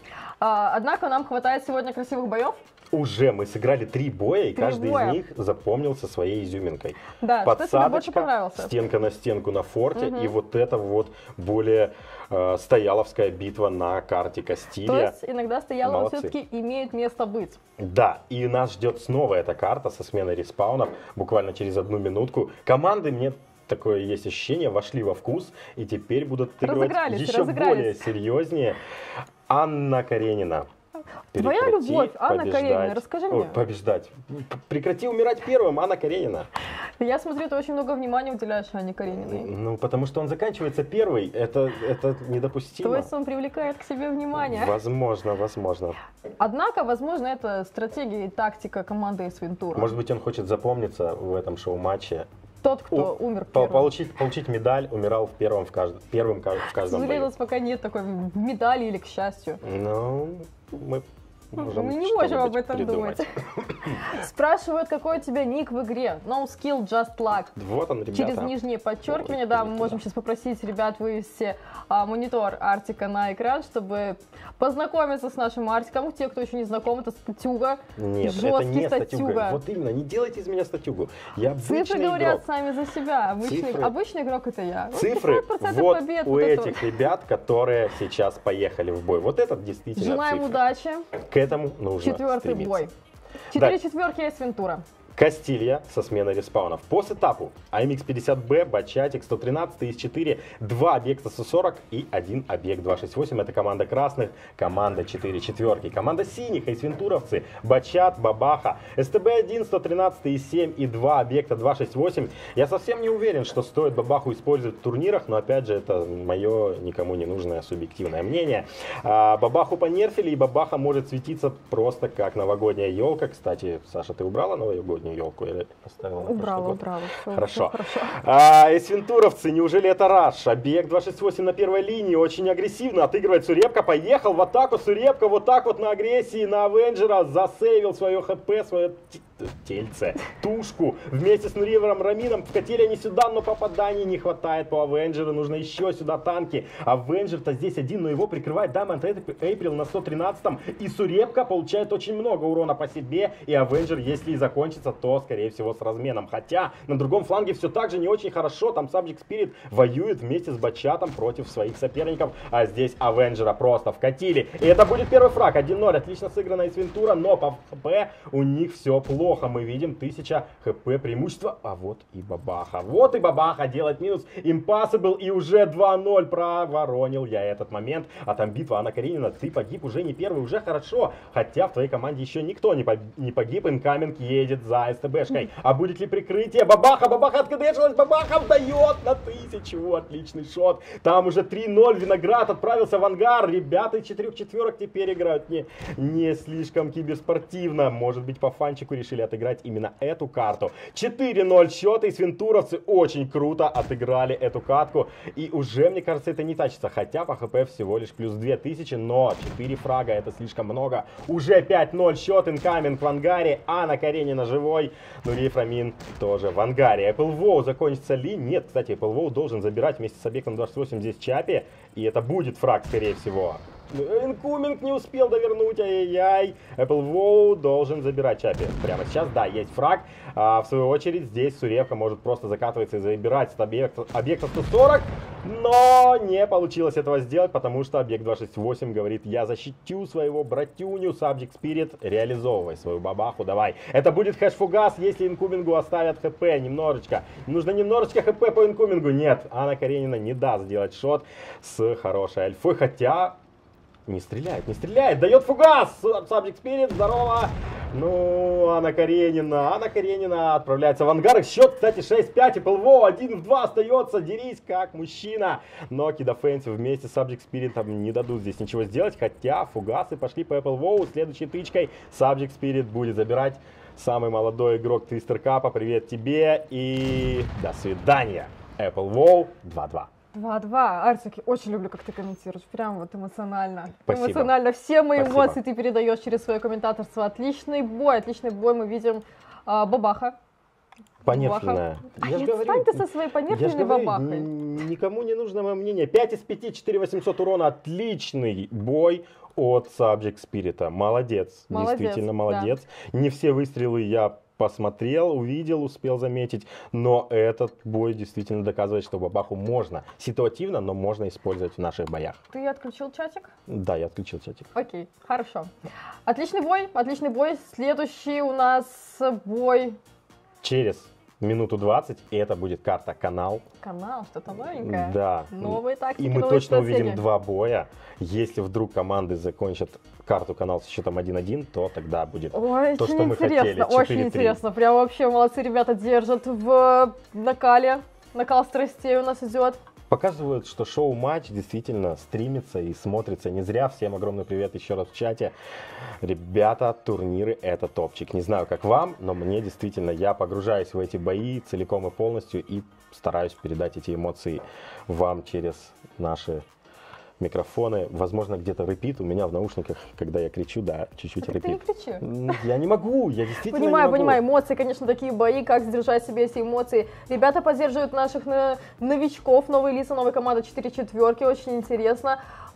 Однако нам хватает сегодня красивых боев. Уже мы сыграли 3 боя, и каждый из них запомнился своей изюминкой. Да, подсадочка, стенка на стенку на форте, и вот это вот более стояловская битва на карте Кастилия. То есть иногда Стоялова все-таки имеет место быть. Да, и нас ждет снова эта карта со сменой респаунов, буквально через 1 минутку. Команды мне... Такое есть ощущение, вошли во вкус и теперь будут играть еще более серьезнее. Анна Каренина. Твоя любовь, Анна Каренина, расскажи мне. Побеждать. Прекрати умирать первым, Анна Каренина. Я смотрю, ты очень много внимания уделяешь Анне Карениной. Ну, потому что он заканчивается первый. Это недопустимо. То есть он привлекает к себе внимание. Возможно, возможно. Однако, возможно, это стратегия и тактика команды Эйс Вентура. Может быть, он хочет запомниться в этом шоу-матче. Тот, кто умер первым. Получить медаль, умирал первым в каждом бою. К сожалению, у нас пока нет такой медали или к счастью. Ну, мы можем Мы не можем что-нибудь об этом придумать. думать. Спрашивают, какой у тебя ник в игре. No skill, just luck. Вот он, ребята. Через нижнее подчеркивание, да, мы можем сейчас попросить ребят вывести монитор Артика на экран, чтобы познакомиться с нашим Артиком. Те, кто еще не знаком, это статюга. Нет, это жесткий не статюга. статюга. Вот именно, не делайте из меня статюгу. Я обычный Цифры говорят игрок. сами за себя. Цифры. Обычный игрок это я. Цифры 50% вот побед, у вот это этих ребят, которые сейчас поехали в бой. Вот этот действительно Желаем цифры. удачи. К этому нужно Четвертый стремиться. бой. Да. 4 четверки есть Вентура. Кастилья со сменой респаунов. По сетапу AMX 50B, Бачатик 113, ИС-4, 2 объекта 140 и 1 объект 268. Это команда красных, команда 4 четверки. Команда синих, айсвентуровцы, Бачат, Бабаха, СТБ-1, 113, ИС-7 и 2 объекта 268. Я совсем не уверен, что стоит Бабаху использовать в турнирах, но опять же это мое никому не нужное субъективное мнение. Бабаху понерфили, и Бабаха может светиться просто как новогодняя елка. Кстати, Саша, ты убрала новогоднюю елку или оставила? Убрала. Хорошо. Все хорошо. Эсвентуровцы, неужели это раш? Объект 268 на первой линии, очень агрессивно отыгрывает Сурепка, поехал в атаку Сурепка, вот так вот на агрессии на Авенджера, засейвил свое ХП, свое тельце, тушку, вместе с Нуривером Рамином вкатили они сюда, но попаданий не хватает по Авенджеру, нужно еще сюда танки. Авенджер-то здесь один, но его прикрывает Diamond April на 113-м, и Сурепка получает очень много урона по себе, и Авенджер, если и закончится, то, скорее всего, с разменом. Хотя, на другом фланге все так же не очень хорошо, там Subject Spirit воюет вместе с Бачатом против своих соперников, а здесь Авенджера просто вкатили. И это будет первый фраг, 1-0, отлично сыграна из Вентура, но по ХП у них все плохо. Мы видим 1000 хп преимущества, а вот и Бабаха. Вот и Бабаха делает минус Impossible, и уже 2-0 проворонил я этот момент. А там битва, Анна Каренина, ты погиб уже не первый, уже хорошо. Хотя в твоей команде еще никто не погиб, инкаминг едет за СТБшкой. А будет ли прикрытие? Бабаха откадешилась, Бабаха вдает на 1000, отличный шот. Там уже 3-0, Виноград отправился в ангар. Ребята из 4 четверок теперь играют не слишком киберспортивно. Может быть, по фанчику решили отыграть именно эту карту. 4-0 счет, и свинтуровцы очень круто отыграли эту катку. И уже, мне кажется, это не тачится. Хотя по хп всего лишь плюс 2000, но 4 фрага это слишком много. Уже 5-0 счет, инкаминг в ангаре. Анна Каренина живой. Нуриев Рамин тоже в ангаре. Apple Wow закончится ли? Нет, кстати, Apple Wow должен забирать вместе с объектом 28 здесь Чапи. И это будет фраг, скорее всего. Инкуминг не успел довернуть, ай-яй-яй. Apple Wow должен забирать Чапи. Прямо сейчас, да, есть фраг. В свою очередь, здесь Суревка может просто закатываться и забирать объекта 140. Но не получилось этого сделать, потому что объект 268 говорит: я защитю своего братюню. Subject Spirit, реализовывай свою Бабаху, давай. Это будет хэш-фугас, если инкумингу оставят хп немножечко. Нужно немножечко хп по инкумингу. Нет, Анна Каренина не даст сделать шот с хорошей альфой, хотя... Не стреляет, дает фугас! Subject Spirit, здорово! Ну, Анна Каренина отправляется в ангар. Их счет, кстати, 6-5, и ПЛВО 1-2 остается. Дерись как мужчина. Но Kid Offensive вместе с Subject Spirit не дадут здесь ничего сделать. Хотя фугасы пошли по ПЛВО. Следующей тычкой Subject Spirit будет забирать самый молодой игрок Твистер Капа. Привет тебе и до свидания. Apple Wow 2-2. 2-2. Артик, очень люблю, как ты комментируешь. Прям вот эмоционально. Спасибо. Эмоционально. Все мои Спасибо. эмоции ты передаешь через свое комментаторство. Отличный бой. Мы видим Бабаха. Понерфленная. Я же говорю, отстань ты со своей понерфленной Бабахой. Никому не нужно мое мнение. 5 из 5, 4800 урона. Отличный бой от Subject Spirit. Молодец. Действительно молодец. Да. Не все выстрелы я посмотрел, увидел, успел заметить, но этот бой действительно доказывает, что Бабаху можно ситуативно, но можно использовать в наших боях. Ты отключил чатик? Да, я отключил чатик. Окей, хорошо. Отличный бой. Следующий у нас бой. Через минуту 20, и это будет карта канал. Канал, что-то новенькое. Да. Новые тактики, и мы новые точно стратегии. увидим 2 боя. Если вдруг команды закончат карту канал с счетом 1-1, то тогда будет Ой, то, очень что мы хотели. 4-3. Очень интересно. Прям вообще молодцы ребята, держат в накале. Накал страстей у нас идет. Показывают, что шоу-матч действительно стримится и смотрится не зря. Всем огромный привет еще раз в чате. Ребята, турниры это топчик. Не знаю, как вам, но мне действительно, я погружаюсь в эти бои целиком и полностью и стараюсь передать эти эмоции вам через наши микрофоны, возможно, где-то репит у меня в наушниках, когда я кричу, да, чуть-чуть Ты не репит. кричи. Я не могу, я действительно Понимаю, не могу. понимаю, эмоции, конечно, такие бои, как сдержать себе эти эмоции. Ребята поддерживают наших новичков, новые лица, новая команда 4 четверки, очень интересно.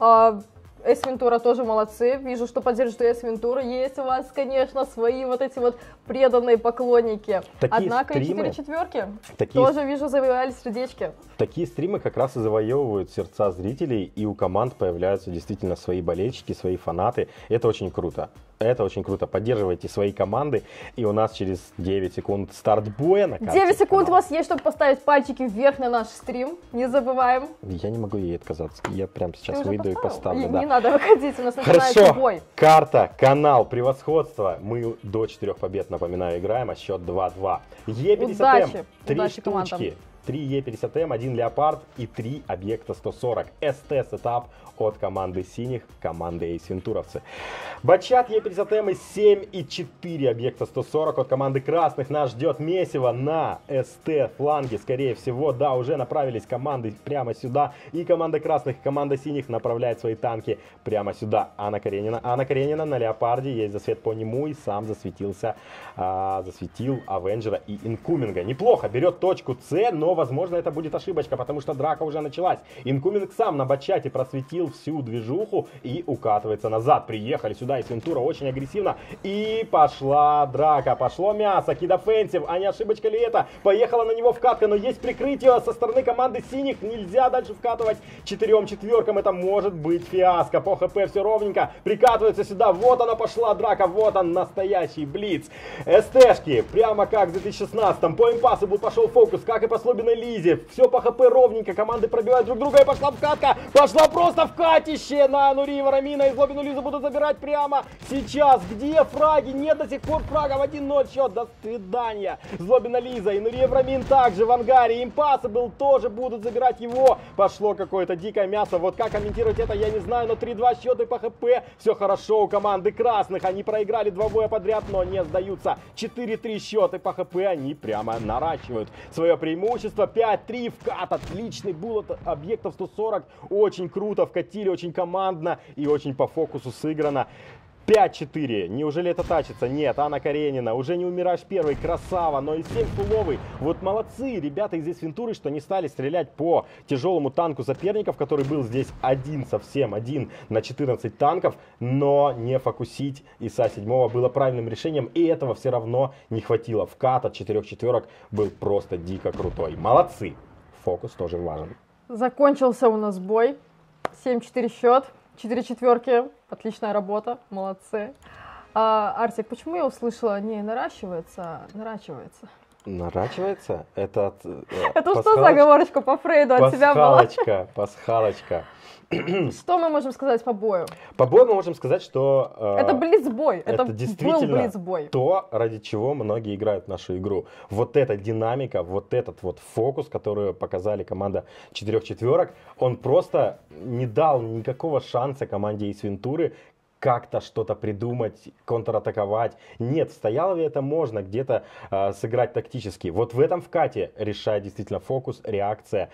Эс Вентура тоже молодцы, вижу, что поддерживают Эс Вентура. Есть у вас, конечно, свои вот эти вот преданные поклонники. Такие Однако стримы, 4 четверки такие тоже, вижу, завоевали сердечки. Такие стримы как раз и завоевывают сердца зрителей, и у команд появляются действительно свои болельщики, свои фанаты. Это очень круто. Это очень круто. Поддерживайте свои команды. И у нас через 9 секунд старт боя на карте 9 секунд у канала. вас есть, чтобы поставить пальчики вверх на наш стрим. Не забываем. Я не могу ей отказаться. Я прямо Ты сейчас уже выйду и поставлю. Не, Да. не надо выходить, у нас начинается Хорошо. бой. Карта, канал, превосходство. Мы до 4 побед, напоминаю, играем, а счет 2-2. Е50М. Удачи. 3 Удачи командам. штучки. 3 Е50М, 1 Леопард и 3 объекта 140. СТ сетап от команды синих, команды Эйс-Вентуровцы. Бачат Е50М и 7 и 4 объекта 140 от команды красных. Нас ждет месиво на СТ фланге, скорее всего. Да, уже направились команды прямо сюда. И команда красных, и команда синих направляет свои танки прямо сюда. Анна Каренина на Леопарде. Есть засвет по нему и сам засветился. Засветил Авенджера и Инкуминга. Неплохо, берет точку С, но возможно это будет ошибочка, потому что драка уже началась. Инкуминг сам на бачате просветил всю движуху и укатывается назад. Приехали сюда из Вентура очень агрессивно. И пошла драка, пошло мясо. Кид-оффенсив, а не ошибочка ли это? Поехала на него вкатка, но есть прикрытие со стороны команды синих. Нельзя дальше вкатывать 4 четверкам. Это может быть фиаско. По хп все ровненько. Прикатывается сюда. Вот она пошла драка. Вот он настоящий блиц. СТшки, прямо как в 2016-м. По импасу был пошел фокус, как и по слабиной Лизе. Все по хп ровненько. Команды пробивают друг друга и пошла вкатка. Пошла просто вкатище на Нуриева Рамина. И Злобину Лизу будут забирать прямо сейчас. Где фраги? Нет до сих пор фрага в 1-0 счет. До свидания. Злобина Лиза и Нуриев Рамин также в ангаре. Импасы был тоже будут забирать его. Пошло какое-то дикое мясо. Вот как комментировать это, я не знаю. Но 3-2 счеты по хп. Все хорошо у команды красных. Они проиграли 2 боя подряд, но не сдаются. 4-3 счеты по хп. Они прямо наращивают свое преимущество. 5-3 вкат. Отличный был от объектов 140. Очень круто вкатили, очень командно и очень по фокусу сыграно. 5-4. Неужели это тачится? Нет, Анна Каренина. Уже не умираешь первый. Красава. Но и 7 фуловый. Вот молодцы ребята из Вентуры, что не стали стрелять по тяжелому танку соперников, который был здесь один, совсем один на 14 танков. Но не фокусить ИСа 7 было правильным решением. И этого все равно не хватило. Вкат от 4 четверок был просто дико крутой. Молодцы. Фокус тоже важен. Закончился у нас бой. 7-4 счет. 4 четверки. Отличная работа. Молодцы. Артик, почему я услышала не наращивается, а наращивается? Наращивается? Это Это что за оговорочка по Фрейду от тебя была? Пасхалочка. Что мы можем сказать по бою? По бою мы можем сказать, что Это блицбой. Это был действительно блицбой. то, ради чего многие играют в нашу игру. Вот эта динамика, вот этот вот фокус, который показали команда 4 четверок, он просто не дал никакого шанса команде из Вентуры как-то что-то придумать, контратаковать. Нет, в Стоялове это можно где-то сыграть тактически. Вот в этом вкате решает действительно фокус, реакция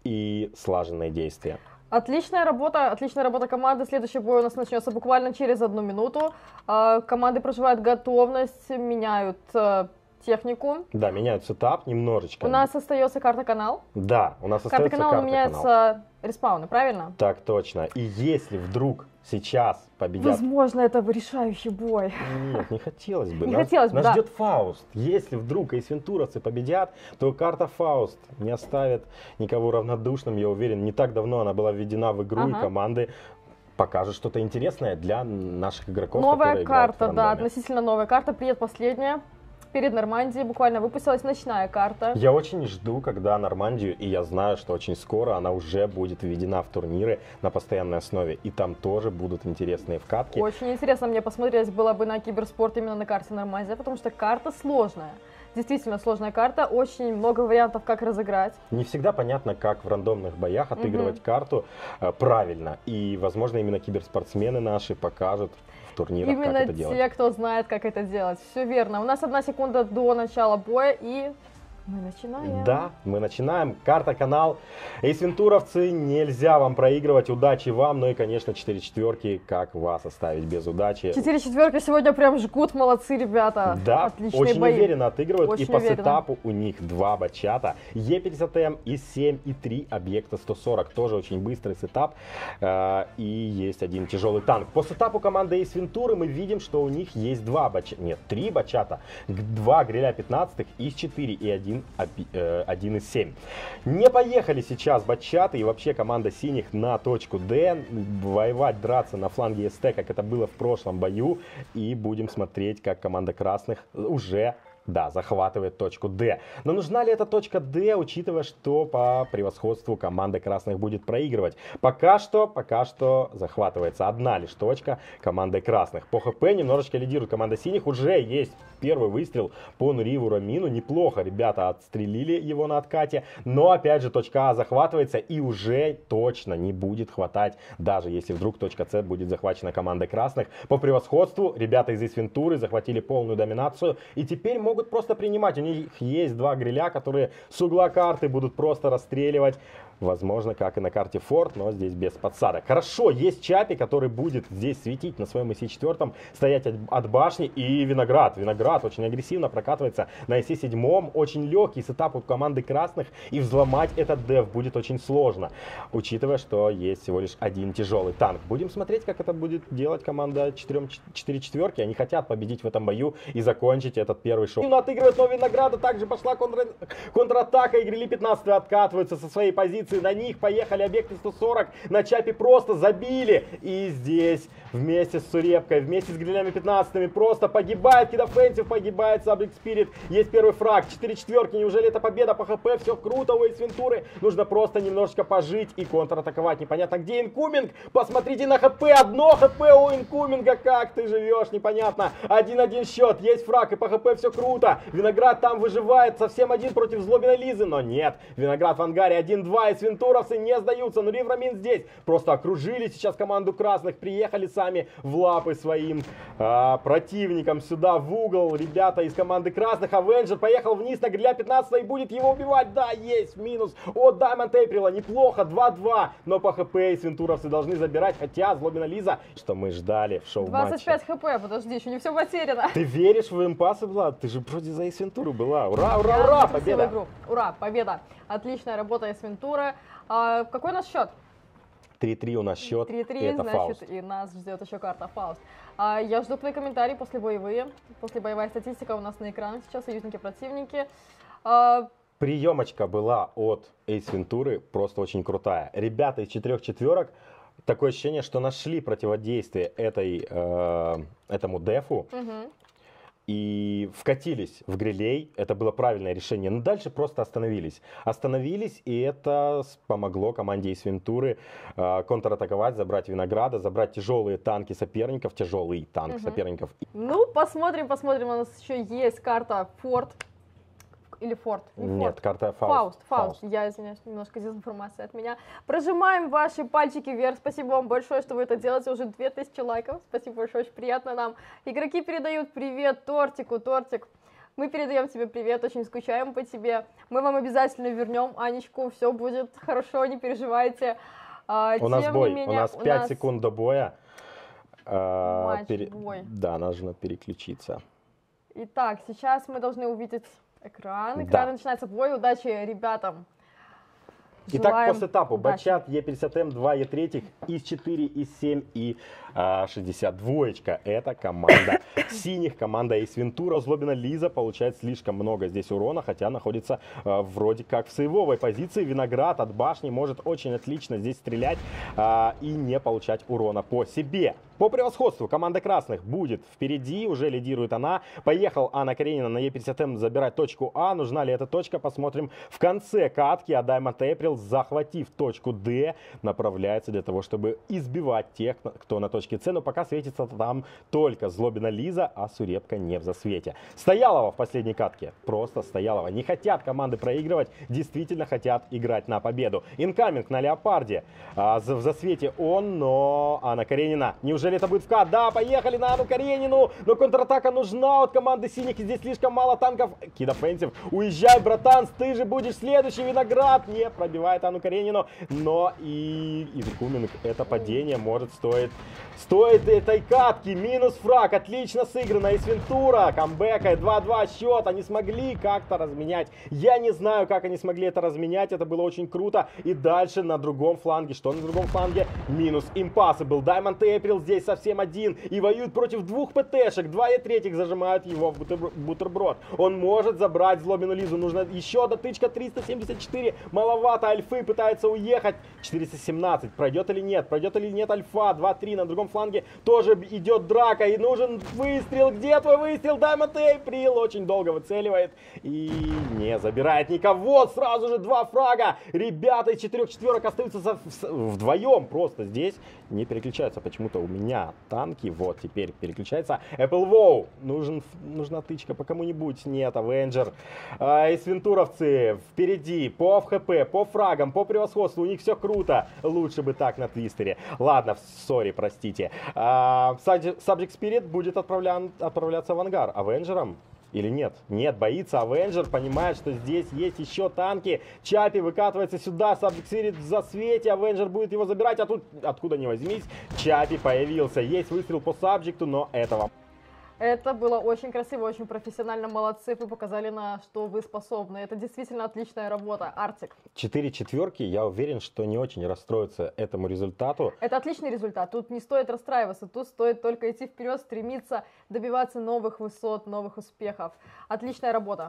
и слаженные действия. Отличная работа команды. Следующий бой у нас начнется буквально через 1 минуту. Команды проживают готовность, меняют технику. Да, меняют сетап немножечко. У нас остается карта-канал. Да, у нас остается Карта-канал меняется респауны, правильно? Так точно. И если вдруг сейчас победят... Возможно, это решающий бой. Нет, не хотелось бы. Не хотелось бы, нас да. ждет Фауст. Если вдруг эйс-вентуровцы победят, то карта Фауст не оставит никого равнодушным, я уверен. Не так давно она была введена в игру, и команды покажут что-то интересное для наших игроков, новая которые карта, играют в да, рандоме. относительно новая карта. Предпоследняя. Перед Нормандией буквально выпустилась ночная карта. Я очень жду, когда Нормандию, и я знаю, что очень скоро она уже будет введена в турниры на постоянной основе. И там тоже будут интересные вкатки. Очень интересно мне посмотреть было бы на киберспорт именно на карте Нормандия, потому что карта сложная. Действительно сложная карта, очень много вариантов, как разыграть. Не всегда понятно, как в рандомных боях отыгрывать карту правильно. И, возможно, именно киберспортсмены наши покажут в турнирах, как это Именно делать. те, кто знает, как это делать. Все верно. У нас 1 секунда до начала боя, и Мы начинаем. Да, мы начинаем. Карта-канал. Эйс-вентуровцы, нельзя вам проигрывать. Удачи вам. Ну и, конечно, 4 четверки. Как вас оставить без удачи? 4 четверки сегодня прям жгут. Молодцы, ребята. Да, отличные очень бои. уверенно отыгрывают. Очень и по уверенно. сетапу у них 2 бачата. Е50М и 7 и 3 объекта 140. Тоже очень быстрый сетап. И есть один тяжелый танк. По сетапу команды Эйс-вентуры мы видим, что у них есть 3 бачата. 2 гриля 15 из 4 и 1 из 7. Не поехали сейчас батчаты и вообще команда синих на точку Д. Воевать, драться на фланге СТ, как это было в прошлом бою. И будем смотреть, как команда красных уже... Да, захватывает точку Д. Но нужна ли эта точка Д, учитывая, что по превосходству команда красных будет проигрывать? Пока что захватывается одна лишь точка команды красных. По ХП немножечко лидирует команда синих. Уже есть первый выстрел по Нуриву Рамину. Неплохо ребята отстрелили его на откате. Но опять же точка А захватывается и уже точно не будет хватать, даже если вдруг точка С будет захвачена командой красных. По превосходству ребята из Эйс-вентуры захватили полную доминацию и теперь могут просто принимать. У них есть 2 гриля, которые с угла карты будут просто расстреливать. Возможно, как и на карте Форт, но здесь без подсадок. Хорошо, есть Чапи, который будет здесь светить на своем ИС-4, стоять от башни. И Виноград. Виноград очень агрессивно прокатывается на ИС-7. Очень легкий сетап у команды красных. И взломать этот деф будет очень сложно, учитывая, что есть всего лишь один тяжелый танк. Будем смотреть, как это будет делать команда 4 четверки. Они хотят победить в этом бою и закончить этот первый шоу. Отыгрывает, но Винограда также пошла контратака. И Грили 15 откатываются со своей позиции. На них поехали объекты 140. На Чапи просто забили. И здесь вместе с Сурепкой, вместе с Грилями 15 просто погибает Кидафенсив, погибает Саблик Спирит. Есть первый фраг. 4 четверки. Неужели это победа по ХП? Все круто у Эйс-вентуры. Нужно просто немножечко пожить и контратаковать. Непонятно, где Инкуминг. Посмотрите на ХП. Одно ХП у Инкуминга. Как ты живешь? Непонятно. 1-1 счет. Есть фраг и по ХП все круто. Виноград там выживает совсем один против Злобина Лизы. Но нет. Виноград в ангаре 1-2. Эйс-вентуровцы не сдаются. Нурив Рамин здесь. Просто окружили сейчас команду красных. Приехали сами в лапы своим противникам сюда в угол. Ребята из команды красных. Авенджер поехал вниз на Гриля 15 и будет его убивать. Да, есть минус от Даймонд Эйприла. Неплохо. 2-2. Но по ХП эйс-вентуровцы должны забирать. Хотя Злобина Лиза, что мы ждали в шоу-матче. 25 хп. Подожди, еще не все потеряно. Ты веришь в импасы, Влад? Ты же вроде за эйс-вентуру была. Ура, ура, ура, победа. Игру. Ура, победа. Отличная работа эйс-вентуры. Какой у нас счет? 3-3 у нас счет. 3-3, значит, Фауст. и нас ждет еще карта Фауст. Я жду твои комментарии после боевые. После боевая статистика у нас на экране сейчас, союзники, противники. Приемочка была от эйс-вентуры просто очень крутая. Ребята из 4 четверок, такое ощущение, что нашли противодействие этому дефу. И вкатились в грилей, это было правильное решение, но дальше просто остановились. Остановились, и это помогло команде Эйс-вентуры контратаковать, забрать Винограда, забрать тяжелые танки соперников, тяжелый танк соперников. Ну, посмотрим, посмотрим, у нас еще есть карта Форт. Или Форт? Нет, карта Фауст. Фауст. Я извиняюсь, немножко дезинформация от меня. Прожимаем ваши пальчики вверх. Спасибо вам большое, что вы это делаете. Уже 2000 лайков. Спасибо большое, очень приятно нам. Игроки передают привет Тортику. Тортик, мы передаем тебе привет, очень скучаем по тебе. Мы вам обязательно вернем Анечку. Все будет хорошо, не переживайте. У нас бой. У нас 5 секунд до боя. Бой. Да, нужно переключиться. Итак, сейчас мы должны увидеть экран начинается бой. Удачи ребятам. Итак, по сетапу. Бачат, Е50М, 2 Е3, ИС-4, ИС-7 и 62. Это команда синих, команда Эйс-вентура. Злобина Лиза получает слишком много здесь урона, хотя находится вроде как в сейвовой позиции. Виноград от башни может очень отлично здесь стрелять и не получать урона по себе. По превосходству команда красных будет впереди, уже лидирует она. Поехал Анна Каренина на Е50М забирать точку А. Нужна ли эта точка? Посмотрим в конце катки. А Даймонд Эйприл Эйприл, захватив точку Д, направляется для того, чтобы избивать тех, кто на точке С. Но пока светится там только Злобина Лиза, а Сурепка не в засвете. Стоялова в последней катке. Просто Стоялова. Не хотят команды проигрывать, действительно хотят играть на победу. Инкаминг на Леопарде. В засвете он, но Анна Каренина. Неужели это будет вкат? Да, поехали на Анну Каренину. Но контратака нужна от команды синих. Здесь слишком мало танков. Кид оффенсив. Уезжай, братан, ты же будешь следующий. Виноград не пробивает Анну Каренину. Но и Инкаминг, это падение может стоить этой катки. Минус фраг. Отлично сыграно. И Свинтура камбэкает. 2-2 счет. Они смогли как-то разменять. Я не знаю, как они смогли это разменять. Это было очень круто. И дальше на другом фланге. Что на другом фланге? Минус Impossible. Diamond April здесь совсем один. И воюют против двух ПТшек. 2 зажимают его в бутерброд. Он может забрать Злобину Лизу. Нужно еще дотычка. 374. Маловато. Альфы пытается уехать. 417. Пройдет или нет? Пройдет или нет Альфа? 2-3. На другом фланге тоже идет драка. И нужен выстрел. Где твой выстрел? Diamond April очень долго выцеливает. И не забирает никого. Сразу же 2 фрага. Ребята из 4 четверок остаются вдвоем. Просто здесь не переключаются. Почему-то у меня танки. Вот теперь переключается. Apple Wow. Нужна тычка по кому-нибудь. Нет, Авенджер. И свинтуровцы впереди. По ФХП, по фрагам, по превосходству. У них все круто. Лучше бы так на твистере. Ладно, сори, простите. Subject Spirit будет отправляться в ангар. Авенджером? Или нет? Нет, боится Авенджер, понимает, что здесь есть еще танки. Чапи выкатывается сюда, Subject Spirit в засвете, Авенджер будет его забирать, а тут, откуда ни возьмись, Чапи появился. Есть выстрел по Сабжекту, но этого... Это было очень красиво, очень профессионально, молодцы, вы показали, на что вы способны. Это действительно отличная работа. Артик. 4 четверки, я уверен, что не очень расстроятся этому результату. Это отличный результат, тут не стоит расстраиваться, тут стоит только идти вперед, стремиться добиваться новых высот, новых успехов. Отличная работа.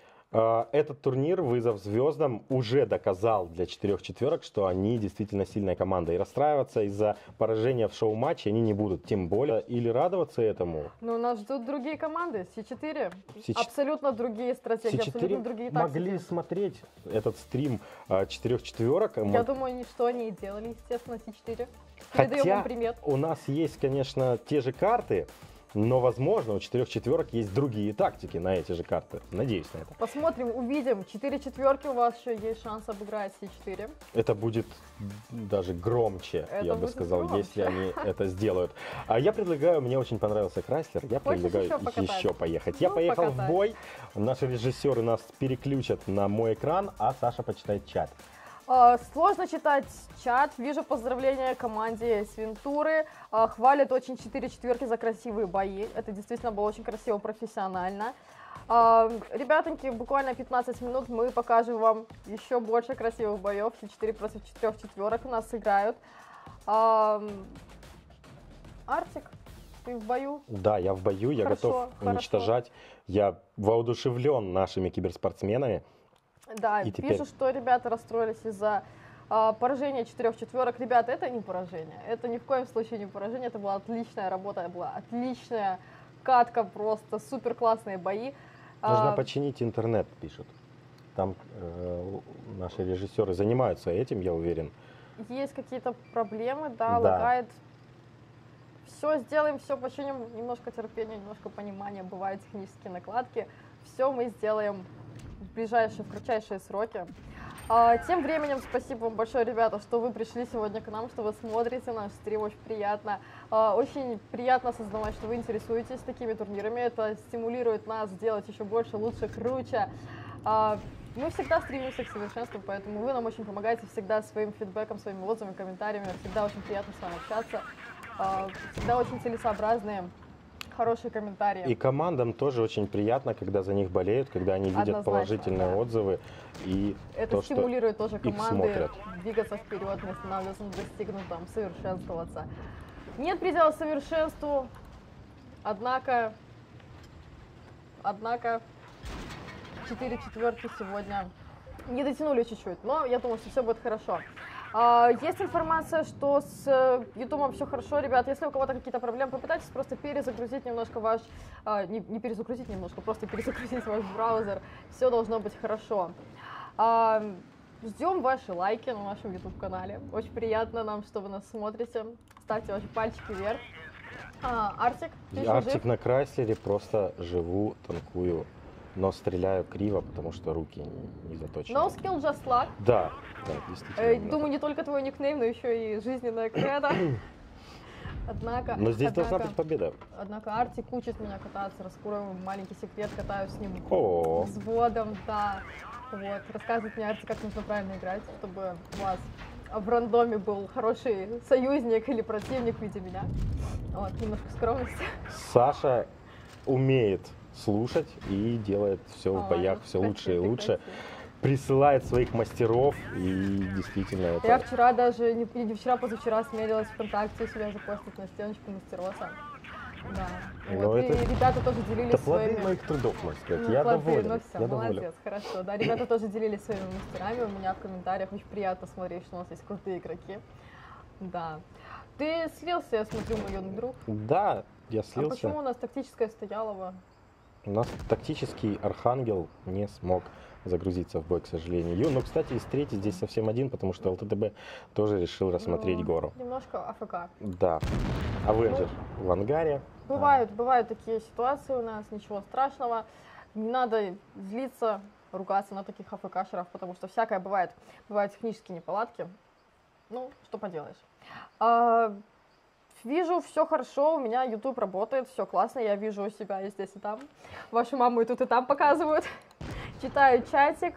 Этот турнир «Вызов звездам» уже доказал для 4 четверок, что они действительно сильная команда. И расстраиваться из-за поражения в шоу-матче они не будут. Тем более, или радоваться этому. Но нас ждут другие команды. С4. Абсолютно другие стратегии, абсолютно другие тактики. Могли смотреть этот стрим 4 четверок. Я думаю, что они и делали, естественно, С4. Хотя у нас есть, конечно, те же карты. Но, возможно, у 4 четверок есть другие тактики на эти же карты. Надеюсь на это. Посмотрим, увидим. 4 четверки, у вас еще есть шанс обыграть С4. Это будет даже громче, я бы сказал, если они это сделают. А я предлагаю, мне очень понравился Крайслер, я предлагаю еще поехать. Я поехал в бой. Наши режиссеры нас переключат на мой экран, а Саша почитает чат. Сложно читать чат. Вижу поздравления команде Свинтуры. Хвалят очень 4 четверки за красивые бои. Это действительно было очень красиво, профессионально. Ребятоньки, буквально 15 минут мы покажем вам еще больше красивых боев. С4 против 4 четверок у нас играют. Артик, ты в бою? Да, я в бою, я готов уничтожать. Я воодушевлен нашими киберспортсменами. Да, и пишут, что ребята расстроились из-за поражения 4 четверок. Ребята, это не поражение. Это ни в коем случае не поражение. Это была отличная работа, это была отличная катка, просто супер классные бои. Нужно починить интернет, пишут. Там наши режиссеры занимаются этим, я уверен. Есть какие-то проблемы, да, лагает. Все сделаем, все починим. Немножко терпения, немножко понимания. Бывают технические накладки. Все мы сделаем в кратчайшие сроки. Тем временем, спасибо вам большое, ребята, что вы пришли сегодня к нам, что вы смотрите наш стрим, очень приятно. Очень приятно осознавать, что вы интересуетесь такими турнирами, это стимулирует нас сделать еще больше, лучше, круче. Мы всегда стремимся к совершенству, поэтому вы нам очень помогаете всегда своим фидбэком, своими отзывами, комментариями, всегда очень приятно с вами общаться, всегда очень целесообразные, хорошие комментарии. И командам тоже очень приятно, когда за них болеют, когда они видят положительные отзывы. И это стимулирует тоже команды двигаться вперед, не останавливаться на достигнутом, совершенствоваться. Нет предела совершенству, однако 4 четверки сегодня не дотянули чуть-чуть, но я думаю, что все будет хорошо. Есть информация, что с Ютубом все хорошо, ребят. Если у кого-то какие-то проблемы, попытайтесь просто перезагрузить немножко ваш, не перезагрузить немножко, просто перезагрузить ваш браузер. Все должно быть хорошо. Ждем ваши лайки на нашем YouTube-канале. Очень приятно нам, что вы нас смотрите. Ставьте ваши пальчики вверх. Артик, ты еще Артик жив? на Крайслере, просто живу, танкую, но стреляю криво, потому что руки не заточены. No skill, just luck. Да, действительно. Думаю, не только твой никнейм, но еще и жизненная кредо. Однако... Но здесь должна быть победа. Однако Артик учит меня кататься, раскрою маленький секрет, катаюсь с ним О, взводом, да. Вот, рассказывает мне Артик, как нужно правильно играть, чтобы у вас в рандоме был хороший союзник или противник в виде меня. Вот, немножко скромности. Саша умеет слушать и делает все в боях все Спасибо, лучше и ты лучше. красивый. Присылает своих мастеров, и действительно это... Я вчера даже, не вчера, позавчера смелилась ВКонтакте себя запостить на стеночку мастероса. Да. Но Вот. И это- ребята тоже делились Это плоды своими... моих трудов, можно сказать. Ну, Я плоды, доволен. ну все, я доволен. молодец, хорошо. Да, ребята тоже делились своими мастерами у меня в комментариях. Очень приятно смотреть, что у нас есть крутые игроки. Да. Ты слился, я смотрю, мой юный друг. Да, я А слился. почему у нас тактическая стоялова? У нас тактический Архангел не смог загрузиться в бой, к сожалению. Но, кстати, из третьей здесь совсем один, потому что ЛТТБ тоже решил рассмотреть Ну, гору. Немножко АФК. Да. Авенджер в ангаре. Бывают такие ситуации у нас, ничего страшного. Не надо злиться, ругаться на таких АФКшеров, потому что всякое бывает. Бывают технические неполадки. Ну, что поделаешь. Вижу, все хорошо, у меня YouTube работает, все классно, я вижу себя и здесь, и там. Вашу маму и тут, и там показывают. Читаю чатик.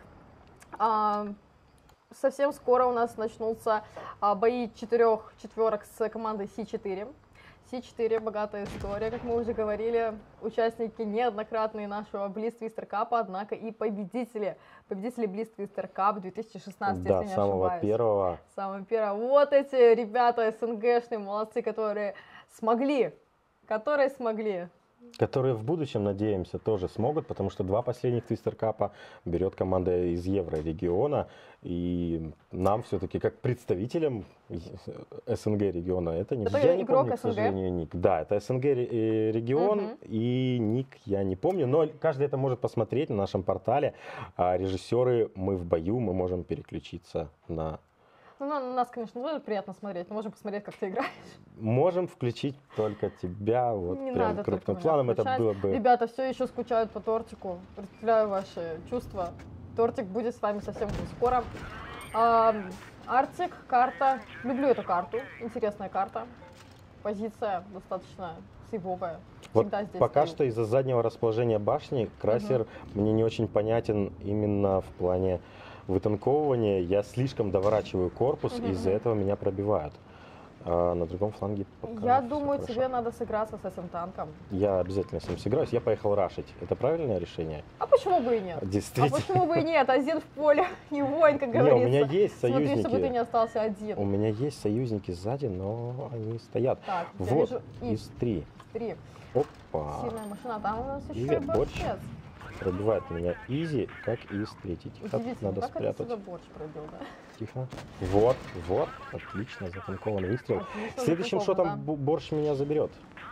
Совсем скоро у нас начнутся бои четверок с командой C4. C4 богатая история, как мы уже говорили, участники неоднократные нашего Blitz Twister Cup, однако и победители Blitz Twister Cup 2016, Да, если не самого ошибаюсь. первого. Самого первого. Вот эти ребята СНГшные молодцы, которые смогли. Которые в будущем, надеемся, тоже смогут, потому что 2 последних Твистер Капа берет команда из Еврорегиона. И нам все-таки, как представителям СНГ региона, это не... Это Я не игрок помню, к СНГ? сожалению, ник. Да, это СНГ регион, и ник я не помню, но каждый это может посмотреть на нашем портале. А режиссеры, мы в бою, мы можем переключиться на... Ну, на нас, конечно, тоже приятно смотреть, но можем посмотреть, как ты играешь. Можем включить только тебя, вот Не прям надо только крупным меня планом, это включать. было бы... Ребята все еще скучают по тортику. Представляю ваши чувства. Тортик будет с вами совсем скоро. Артик, карта. Люблю эту карту. Интересная карта. Позиция достаточно сейвовая. Вот Всегда здесь пока стою. что из-за заднего расположения башни Красер мне не очень понятен именно в плане вытанковывания. Я слишком доворачиваю корпус, и из-за этого меня пробивают. А на другом фланге пока Я всё думаю, хорошо. тебе надо сыграться с этим танком. Я обязательно с ним сыграюсь. Я поехал рашить. Это правильное решение? А почему бы и нет? А Действительно. почему бы и нет? Один в поле, не воин, как Не, говорится. у меня есть Смотри, чтобы ты союзники. не остался один. У меня есть союзники сзади, но они стоят. Так, я Вот, вижу из 3. 3. Опа. Сильная машина, там у нас еще Привет, и борщ. борщец. Пробивает меня изи, как из третьей. Тихо, Удивительно, надо как это спрятать. сюда борщ пробил, да? Тихо. Вот, вот. Отлично, затанкованный выстрел. Отлично Следующим затанкован, шотом да. борщ меня заберет.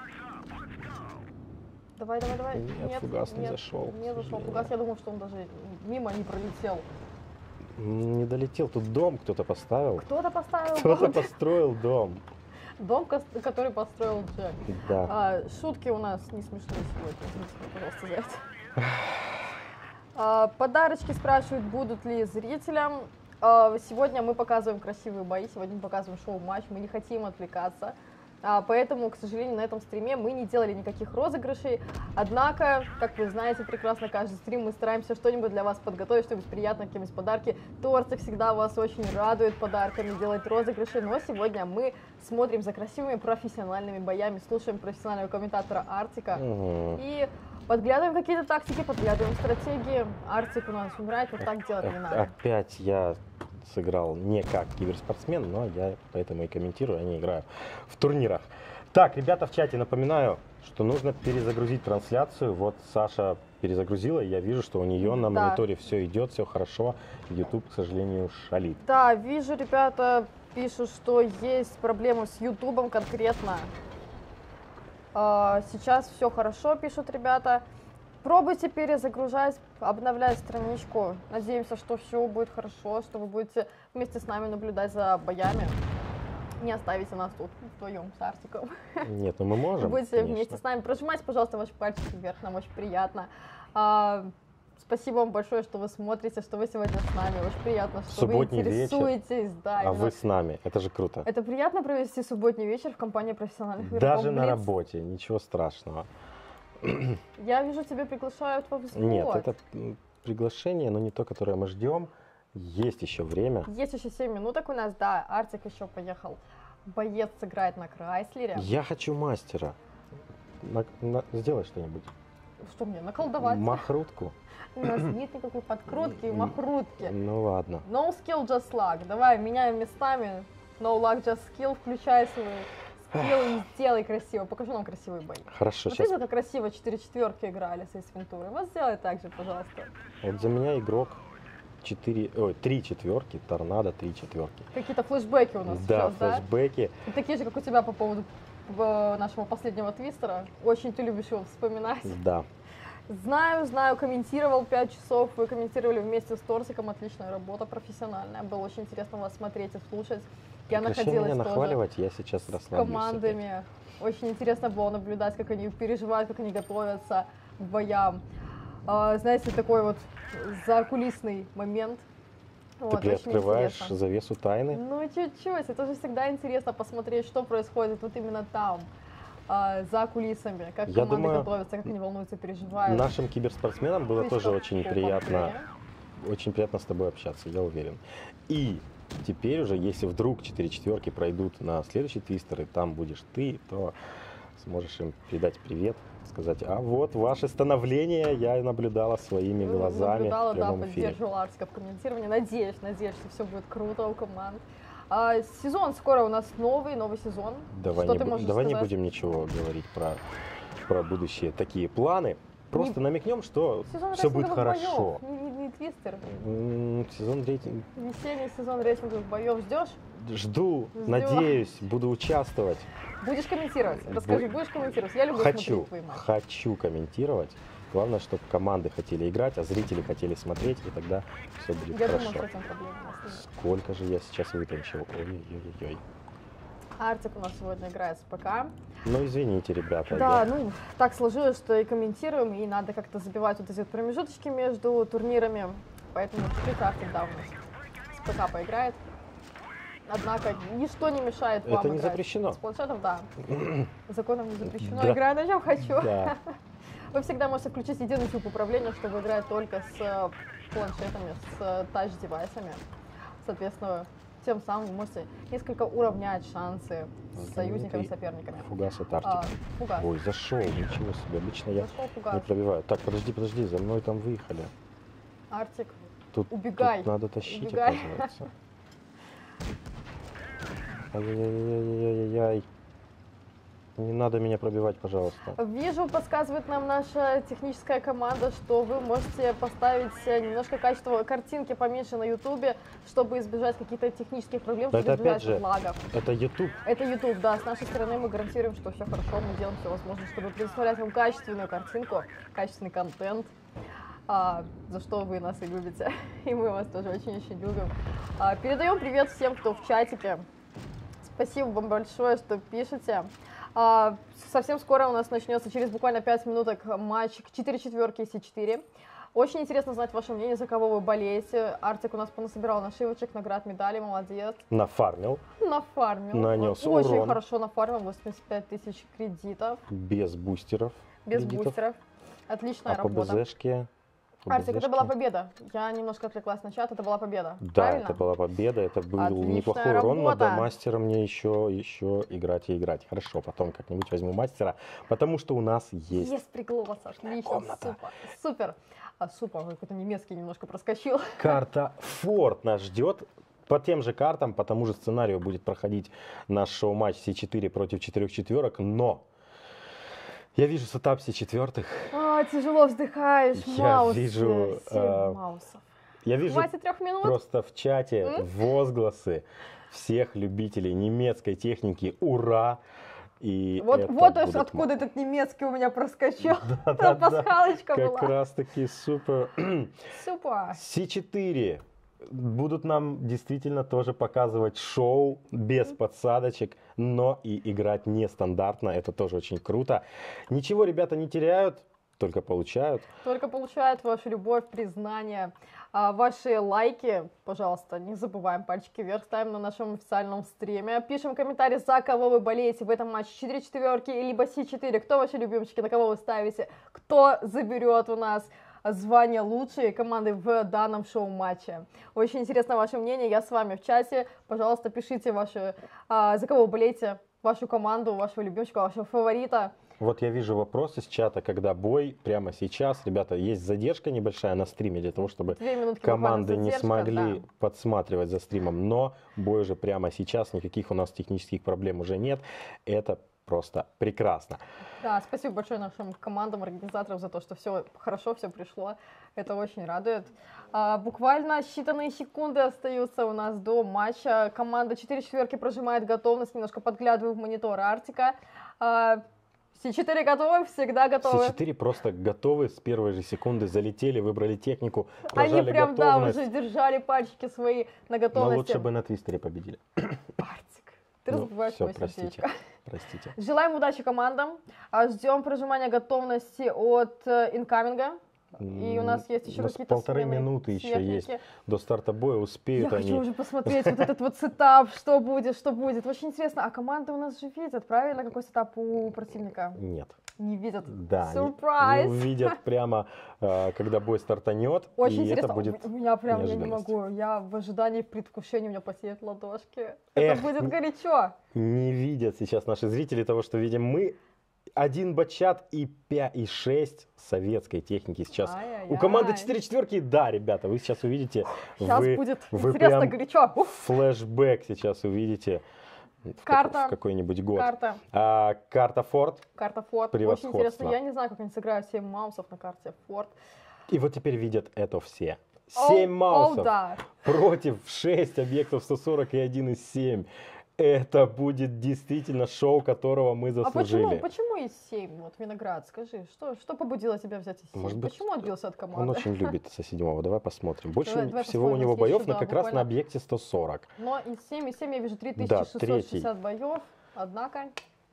Давай. Нет, фугас не зашел, Не к зашел. сожалению. Фугас, я думал, что он даже мимо не пролетел. Не долетел. Тут дом кто-то поставил. Кто-то поставил Кто-то дом, построил дом. который построил Джек. Да. Шутки у нас не смешные сегодня, извините, пожалуйста, за это. Подарочки спрашивают, будут ли зрителям. Сегодня мы показываем красивые бои, сегодня мы показываем шоу-матч, мы не хотим отвлекаться. Поэтому, к сожалению, на этом стриме мы не делали никаких розыгрышей. Однако, как вы знаете прекрасно, каждый стрим мы стараемся что-нибудь для вас подготовить, что-нибудь приятное, какие-нибудь подарки. Тортик всегда вас очень радует подарками, делает розыгрыши. Но сегодня мы смотрим за красивыми профессиональными боями, слушаем профессионального комментатора Артика. Мгм. И подглядываем какие-то тактики, подглядываем стратегии. Артик у нас умирает, вот так делать не надо. Опять я сыграл не как киберспортсмен, но я поэтому и комментирую, а не играю в турнирах. Так, ребята в чате, напоминаю, что нужно перезагрузить трансляцию. Вот Саша перезагрузила, и я вижу, что у нее на Да. мониторе все идет, все хорошо. YouTube, к сожалению, шалит. Да, вижу, ребята пишут, что есть проблемы с Ютубом конкретно. Сейчас все хорошо, пишут ребята. Пробуйте перезагружать, обновлять страничку. Надеемся, что все будет хорошо, что вы будете вместе с нами наблюдать за боями. Не оставите нас тут вдвоем с Артиком. Нет, ну мы можем, Будете конечно. вместе с нами. Прожимайте, пожалуйста, ваши пальчики вверх, нам очень приятно. Спасибо вам большое, что вы смотрите, что вы сегодня с нами. Очень приятно, что Субботний вы интересуетесь. вечер, Да, а именно. вы с нами. Это же круто. Это приятно провести субботний вечер в компании профессиональных игроков. Даже на Блиц. работе, ничего страшного. Я вижу, тебя приглашают во взвод. Нет, это приглашение, но не то, которое мы ждем. Есть еще время. Есть еще 7 минуток у нас, да. Артик еще поехал. Боец сыграет на Крайслере. Я хочу мастера. Сделай что-нибудь. Что мне, наколдовать? Махрутку. У нас нет никакой подкрутки и махрутки. Ну ладно. No skill, just luck. Давай, меняем местами. No luck, just skill. Включай свой скилл и сделай красиво. Покажи нам красивый бой. Хорошо, Вот сейчас. видите, как красиво 4 четверки играли с Эйс Вентурой. Вот сделай так же, пожалуйста. Вот за меня игрок 3 четверки, торнадо 3 четверки. Какие-то флешбеки у нас Да, сейчас, да? флешбеки. И такие же, как у тебя по поводу нашего последнего твистера. Очень ты любишь его вспоминать. Да. Знаю, комментировал 5 часов, вы комментировали вместе с Тортиком, отличная работа, профессиональная, было очень интересно вас смотреть и слушать. Я Прекращай находилась меня тоже нахваливать, я сейчас с расслаблюсь. командами, очень интересно было наблюдать, как они переживают, как они готовятся к боям. Знаете, такой вот закулисный момент. Ты Вот, очень приоткрываешь интересно. завесу тайны. Ну, чуть-чуть. Это же всегда интересно посмотреть, что происходит вот именно там, за кулисами, как Я команды думаю, готовятся, как они волнуются, переживают. Нашим киберспортсменам было Кличко тоже очень по приятно, Москве. очень приятно с тобой общаться, я уверен. И теперь уже, если вдруг 4 четверки пройдут на следующий твистер, и там будешь ты, то сможешь им передать привет, сказать: а вот ваше становление я наблюдала своими глазами Наблюдала, в да, прямом эфире. поддерживала Арска в комментировании. Надеюсь, что все будет круто у команд. Сезон скоро у нас новый сезон. Давай, Что не, ты можешь давай не сказать? будем ничего говорить про будущие такие планы. Просто намекнем, что Сезон все будет рейтинговых хорошо. боев, не твистер. Сезон рейтинг. Весенний сезон рейтинговых боев. Ждешь? Жду, Ждем. надеюсь, буду участвовать. Будешь комментировать? Расскажи, будешь комментировать? Я люблю смотреть твои матчи. Хочу комментировать. Главное, чтобы команды хотели играть, а зрители хотели смотреть, и тогда все будет Я хорошо. думаю, с этим проблем у нас нет. Сколько же я сейчас вытащил? Ой-ой-ой. Артик у нас сегодня играет с ПК. Ну, извините, ребята. Да, я- ну, так сложилось, что и комментируем, и надо как-то забивать вот эти вот промежуточки между турнирами. Поэтому чуть-чуть Артик, да, у нас с ПК поиграет. Однако ничто не мешает вам Это не играть запрещено. с планшетом, да. Законом не запрещено. Да. Играю на чем хочу. Да. Вы всегда можете включить единый тип управления, чтобы играть только с планшетами, с тач-девайсами. Соответственно, тем самым вы можете несколько уравнять шансы с союзниками, Знаменитый соперниками. Фугас от Арктики. Фугас. Ой, зашел, ничего себе. Обычно я Зашел не фугас. пробиваю. Так, подожди, за мной там выехали. Артик, Тут убегай. надо тащить, Убегай. оказывается. Ай-яй-яй-яй-яй-яй. Не надо меня пробивать, пожалуйста. Вижу, подсказывает нам наша техническая команда, что вы можете поставить немножко качество картинки поменьше на Ютубе, чтобы избежать каких-то технических проблем, Но чтобы это опять избежать же, лагов. это YouTube. Это YouTube, да. С нашей стороны мы гарантируем, что все хорошо, мы делаем все возможное, чтобы предоставлять вам качественную картинку, качественный контент, за что вы нас и любите. И мы вас тоже очень-очень любим. Передаем привет всем, кто в чатике. Спасибо вам большое, что пишете. Совсем скоро у нас начнется, через буквально 5 минуток, матч 4 четверки и С4. Очень интересно знать ваше мнение, за кого вы болеете. Артик у нас понасобирал нашивочек, наград, медалей, молодец. Нафармил Нафармил. Нанес Очень урон. хорошо нафармил, 85 тысяч кредитов, без бустеров. без кредитов. бустеров. Отличная А по работа. БЗшке? Артик, это была победа. Я немножко отвлеклась на чат, это была победа. Да, Правильно? это была победа, это был Отличная неплохой урон, надо работа. мастера мне еще играть и играть. Хорошо, потом как-нибудь возьму мастера, потому что у нас есть... Есть приглас, отлично, комната. супер. Супер, какой-то немецкий немножко проскочил. Карта Форт нас ждет. По тем же картам, по тому же сценарию будет проходить наш шоу-матч С4 против 4 четверок, но я вижу сетап С4. Тяжело вздыхаешь, Я Маус. вижу, 7 маусов. Я вижу Хватит 3 минут? просто в чате возгласы всех любителей немецкой техники «Ура!». И вот это вот будут откуда этот немецкий у меня проскочил. Да, Там пасхалочка была. как раз таки супер. Супер. C4 будут нам действительно тоже показывать шоу без подсадочек, но и играть нестандартно. Это тоже очень круто. Ничего ребята не теряют, только получают. Только получают вашу любовь, признание, ваши лайки. Пожалуйста, не забываем, пальчики вверх ставим на нашем официальном стриме. Пишем комментарий, за кого вы болеете в этом матче. 4 четверки, либо C4. Кто ваши любимчики, на кого вы ставите? Кто заберет у нас звание лучшей команды в данном шоу-матче? Очень интересно ваше мнение, я с вами в чате. Пожалуйста, пишите ваши, за кого вы болеете, вашу команду, вашего любимчика, вашего фаворита. Вот я вижу вопрос из чата, когда бой прямо сейчас. Ребята, есть задержка небольшая на стриме для того, чтобы команды не смогли подсматривать за стримом. Но бой уже прямо сейчас, никаких у нас технических проблем уже нет. Это просто прекрасно. Да, спасибо большое нашим командам, организаторам за то, что все хорошо, все пришло. Это очень радует. Буквально считанные секунды остаются у нас до матча. Команда 4 четверки прожимает готовность, немножко подглядываю в монитор Артика. C4 готовы, всегда готовы. C4 просто готовы, с первой же секунды залетели, выбрали технику, прожали Они прям, готовность. да, уже держали пальчики свои на готовности. Но лучше бы на твистере победили. Артик, ты разбиваешь мое сердечко. Простите. Желаем удачи командам. Ждем прожимания готовности от инкаминга. И у нас есть еще какие-то полторы минуты еще техники. есть до старта боя, успеют Я они. хочу уже посмотреть вот этот вот сетап, что будет, что будет. Очень интересно. А команды у нас же видят, правильно, какой сетап у противника? Нет. Не видят. Да, Сюрприз! не увидят прямо, когда бой стартанет. Очень и интересно. Это будет у меня прям, я не неожиданность. могу. Я в ожидании, в предвкушении, у меня потеют ладошки. Это будет горячо. Не видят сейчас наши зрители того, что видим мы. Один бачат и 5 и 6 советской техники сейчас. У команды 4 четверки, да, ребята, вы сейчас увидите. Сейчас вы, будет вы интересно, прям горячо. флешбэк сейчас увидите. Карта. В какой-нибудь год. Карта. Карта Форд. Карта Форд. Очень интересно. Я не знаю, как они сыграют 7 маусов на карте Форд. И вот теперь видят это все. 7 маусов да. против 6 объектов 140 и 1 из 7. Это будет действительно шоу, которого мы заслужили. А почему из 7? Вот, Виноград, скажи, что побудило тебя взять из 7? Может быть, почему отбился от команды? Он очень любит со 7. Давай посмотрим. Больше давай всего у него боев, но как раз на объекте 140. Но из 7 я вижу 3660 боев, однако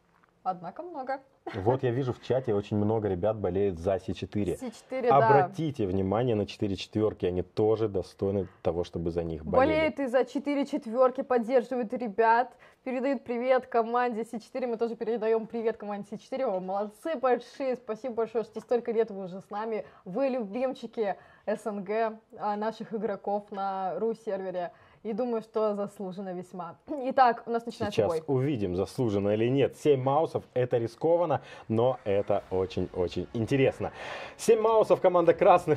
много. Вот я вижу в чате очень много ребят болеют за C4. C4, Обратите внимание на 4 четверки, они тоже достойны того, чтобы за них болели. Болеют и за 4 четверки, поддерживают ребят, передают привет команде C4, мы тоже передаем привет команде C4, вы молодцы большие, спасибо большое, что столько лет вы уже с нами, вы любимчики СНГ, наших игроков на ру-сервере. И думаю, что заслуженно весьма. Итак, у нас начинается бой. Сейчас увидим, заслуженно или нет. 7 маусов, это рискованно, но это очень-очень интересно. 7 маусов, команда красных,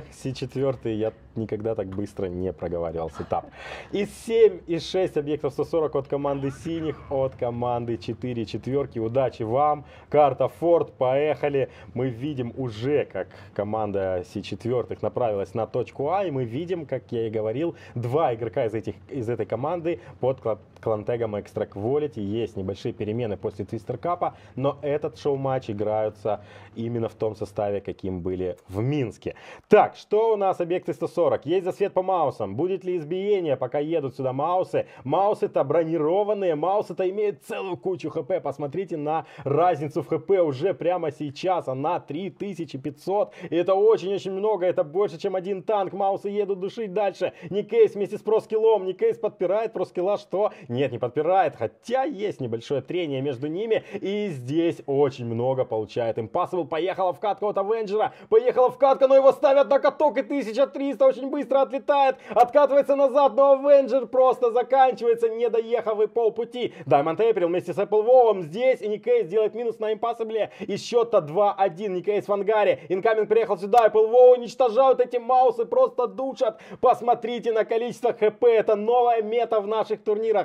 C4, я никогда так быстро не проговаривал сетап. И 7, и 6 объектов 140 от команды синих, от команды 4 четверки. Удачи вам, карта Форд, поехали. Мы видим уже, как команда C4 направилась на точку А, и мы видим, как я и говорил, 2 игрока из этой команды под клантегом Extra Quality. Есть небольшие перемены после Твистер Капа, но этот шоу-матч играются именно в том составе, каким были в Минске. Так, что у нас объекты 140? Есть засвет по маусам. Будет ли избиение, пока едут сюда маусы? Маусы-то бронированные, маусы-то имеют целую кучу хп. Посмотрите на разницу в хп уже прямо сейчас. Она 3500. И это очень-очень много. Это больше, чем один танк. Маусы едут душить дальше. Никейс вместе с Проскиллом. Никейс подпирает Проскилла, что? Нет, не подпирает. Хотя есть небольшое трение между ними. И здесь очень много получает Impossible. Поехала в катку от Авенджера. Поехала в катку, но его ставят на каток. И 1300 очень быстро отлетает. Откатывается назад, но Авенджер просто заканчивается, не доехав и полпути. Даймонд Эйприл вместе с Apple Вовом здесь. И Никейс делает минус на Impossible. И счет-то 2-1. Никейс в ангаре. Инкаминг приехал сюда. Apple Вов уничтожают эти маусы. Просто душат. Посмотрите на количество хп. Это новая мета в наших турнирах.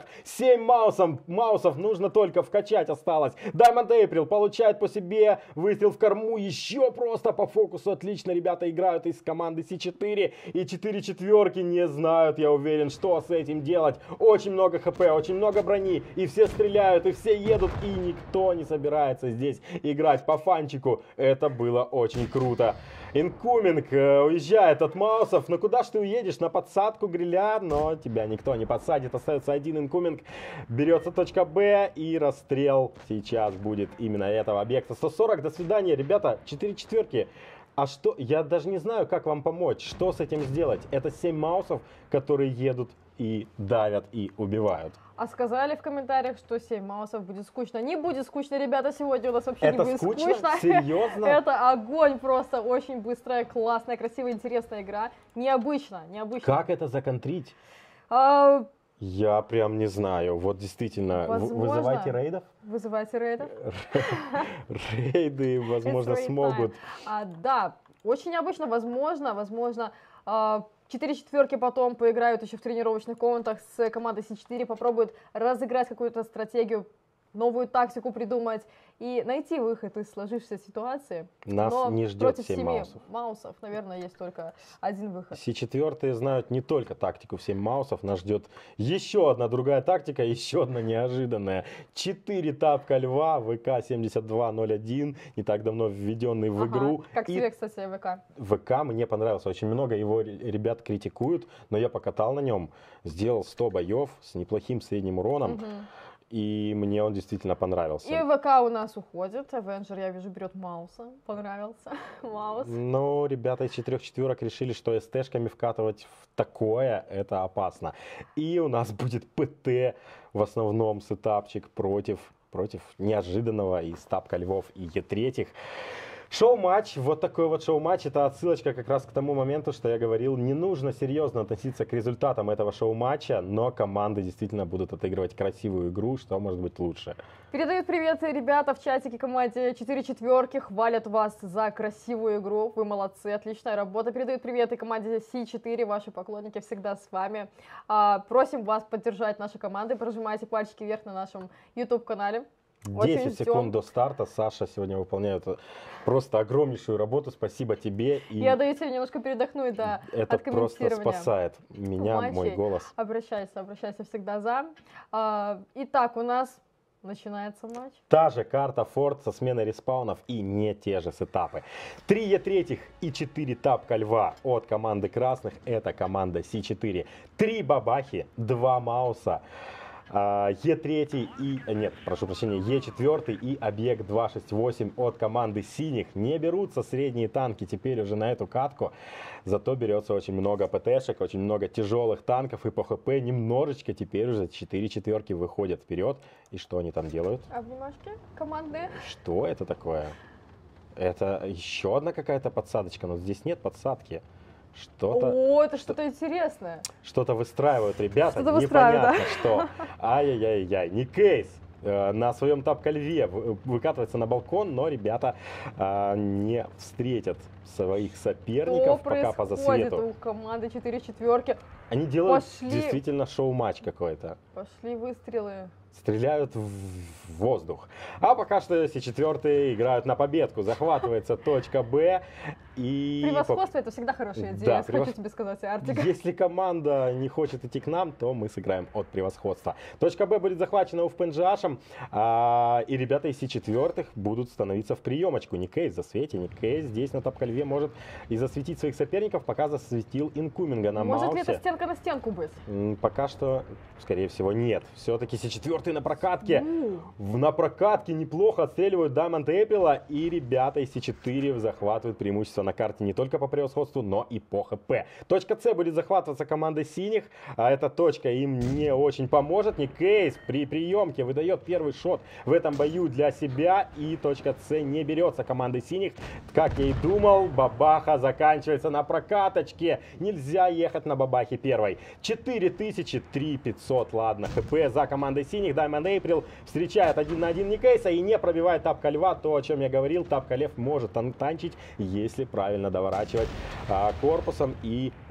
7 маусов нужно только вкачать осталось. Diamond April получает по себе выстрел в корму. Еще просто по фокусу отлично ребята играют из команды C4. И 4 четверки не знают, я уверен, что с этим делать. Очень много хп, очень много брони. И все стреляют, и все едут. И никто не собирается здесь играть по фанчику. Это было очень круто. Инкуминг уезжает от маусов. Ну куда ж ты уедешь? На подсадку гриля, но тебя никто не подсадит. Остается один инкуминг. Берется точка Б и расстрел сейчас будет именно этого объекта. 140, до свидания, ребята. 4 четверки. А что? Я даже не знаю, как вам помочь. Что с этим сделать? Это 7 маусов, которые едут и давят и убивают. А сказали в комментариях, что 7 маусов будет скучно. Не будет скучно, ребята, сегодня у нас вообще не будет скучно. Серьезно? Это огонь просто, очень быстрая, классная, красивая, интересная игра. Необычно. Как это законтрить? Я прям не знаю. Вот действительно, вызывайте рейдов? Вызывайте рейдов. Рейды, возможно, смогут. Да, очень необычно, возможно, 4 четверки потом поиграют еще в тренировочных комнатах с командой C4, попробуют разыграть какую-то стратегию, новую тактику придумать и найти выход из сложившейся ситуации. Нас не ждет 7 маусов. Наверное, есть только один выход. C4 знают не только тактику в 7 маусов, нас ждет еще одна другая тактика, еще одна неожиданная. 4 тапка льва, ВК-7201, не так давно введенный в игру. Как тебе, кстати, ВК? ВК мне понравился очень много, его ребят критикуют, но я покатал на нем, сделал 100 боев с неплохим средним уроном. И мне он действительно понравился. И ВК у нас уходит. Авенджер, я вижу, берет Мауса. Понравился. Маус. Ну, ребята из 4 четверок решили, что СТ-шками вкатывать в такое, это опасно. И у нас будет ПТ, в основном сетапчик против неожиданного из тапка львов и Е3. Шоу-матч, вот такой вот шоу-матч, это отсылочка как раз к тому моменту, что я говорил, не нужно серьезно относиться к результатам этого шоу-матча, но команды действительно будут отыгрывать красивую игру, что может быть лучше. Передают привет ребята в чатике команде 4 четверки, хвалят вас за красивую игру, вы молодцы, отличная работа. Передают привет и команде C4, ваши поклонники всегда с вами. Просим вас поддержать наши команды, прожимайте пальчики вверх на нашем YouTube-канале. 10 секунд до старта. Саша сегодня выполняет просто огромнейшую работу. Спасибо тебе. И я даю тебе немножко передохнуть, да, это от комментирования. просто спасает меня, мой голос. Обращайся всегда за. Итак, у нас начинается матч. Та же карта Форд со сменой респаунов и не те же сетапы. 3 Е3 и 4 тапка льва от команды красных. Это команда C4. 3 бабахи, 2 мауса. Е3 и... Нет, прошу прощения, Е4 и объект 268 от команды синих. Не берутся средние танки теперь уже на эту катку. Зато берется очень много ПТшек, очень много тяжелых танков. И по ХП немножечко теперь уже 4 четверки выходят вперед. И что они там делают? Обнимашки команды. Что это такое? Это еще одна какая-то подсадочка, но здесь нет подсадки. О, это что-то интересное. Что-то выстраивают ребята, что-то непонятно что. Ай-яй-яй-яй, не кейс. На своем тапка-льве выкатывается на балкон, но ребята не встретят своих соперников пока по засвету. Что происходит у команды 4 четверки? Они делают действительно шоу-матч какой-то. Пошли выстрелы. Стреляют в воздух. А пока что C4 играют на победку. Захватывается точка Б. И... Превосходство это всегда хорошая идея. Да, хочу тебе сказать, Артик. Если команда не хочет идти к нам, то мы сыграем от превосходства. Точка Б будет захвачена UFPNGH, и ребята из C4 будут становиться в приемочку. Не кейс засвети, не кейс здесь на тапка-льве может и засветить своих соперников, пока засветил инкуминга на маусе. Может ли это стенка на стенку быть? Пока что, скорее всего, нет. Все-таки C4 на прокатке. На прокатке неплохо отстреливают Diamond April, и ребята из C4 захватывают преимущество на карте не только по превосходству, но и по ХП. Точка С будет захватываться командой синих, а эта точка им не очень поможет. Не кейс при приемке выдает первый шот в этом бою для себя, и точка С не берется командой синих. Как я и думал, бабаха заканчивается на прокаточке. Нельзя ехать на бабахе первой. 4000, 3500, ладно, ХП за командой синих. Diamond April встречает 1 на 1 Никейса и не пробивает тапка льва. То, о чем я говорил, тапка лев может танчить, если правильно доворачивать корпусом и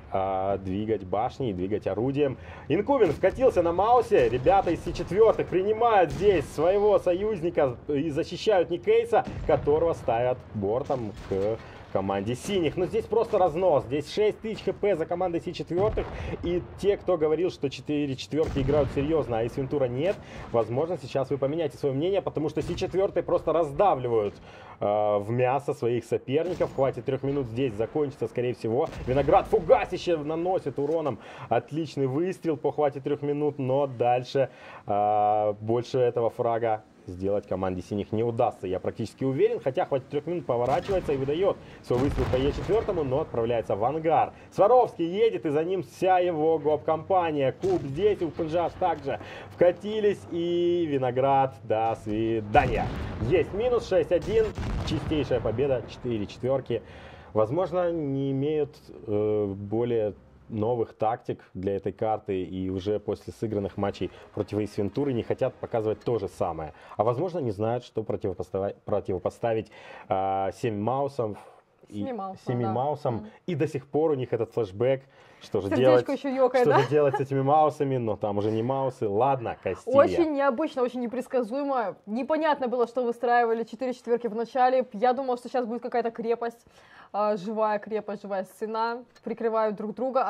двигать башней, двигать орудием. Инкубин вкатился на Маусе. Ребята из C4 принимают здесь своего союзника и защищают Никейса, которого ставят бортом к команде синих. Но здесь просто разнос. Здесь 6000 хп за командой C4. И те, кто говорил, что 4 четверки играют серьезно, а из Вентура нет, возможно, сейчас вы поменяете свое мнение, потому что C4 просто раздавливают в мясо своих соперников. Хватит 3 минут, здесь закончится, скорее всего. Виноград фугасище наносит уроном. Отличный выстрел по хвате 3 минут, но дальше больше этого фрага сделать команде синих не удастся. Я практически уверен, хотя хватит 3 минут, поворачивается и выдает свой выстрел по Е4, но отправляется в ангар. Сваровский едет, и за ним вся его гоп-компания. Куб здесь, у Пенжаш также вкатились, и Виноград, до свидания. Есть минус 6-1, чистейшая победа, 4 четверки. Возможно, не имеют более новых тактик для этой карты, и уже после сыгранных матчей против Эйс Вентуры не хотят показывать то же самое. А возможно, не знают, что противопоставить 7 маусам. 7 маусам. И до сих пор у них этот флешбэк. Что же делать? Еще ёкает, что же делать с этими маусами? Но там уже не маусы. Ладно, Кастилья. Очень необычно, очень непредсказуемо. Непонятно было, что выстраивали 4 четверки в начале. Я думала, что сейчас будет какая-то крепость. Живая крепость, живая стена. Прикрывают друг друга.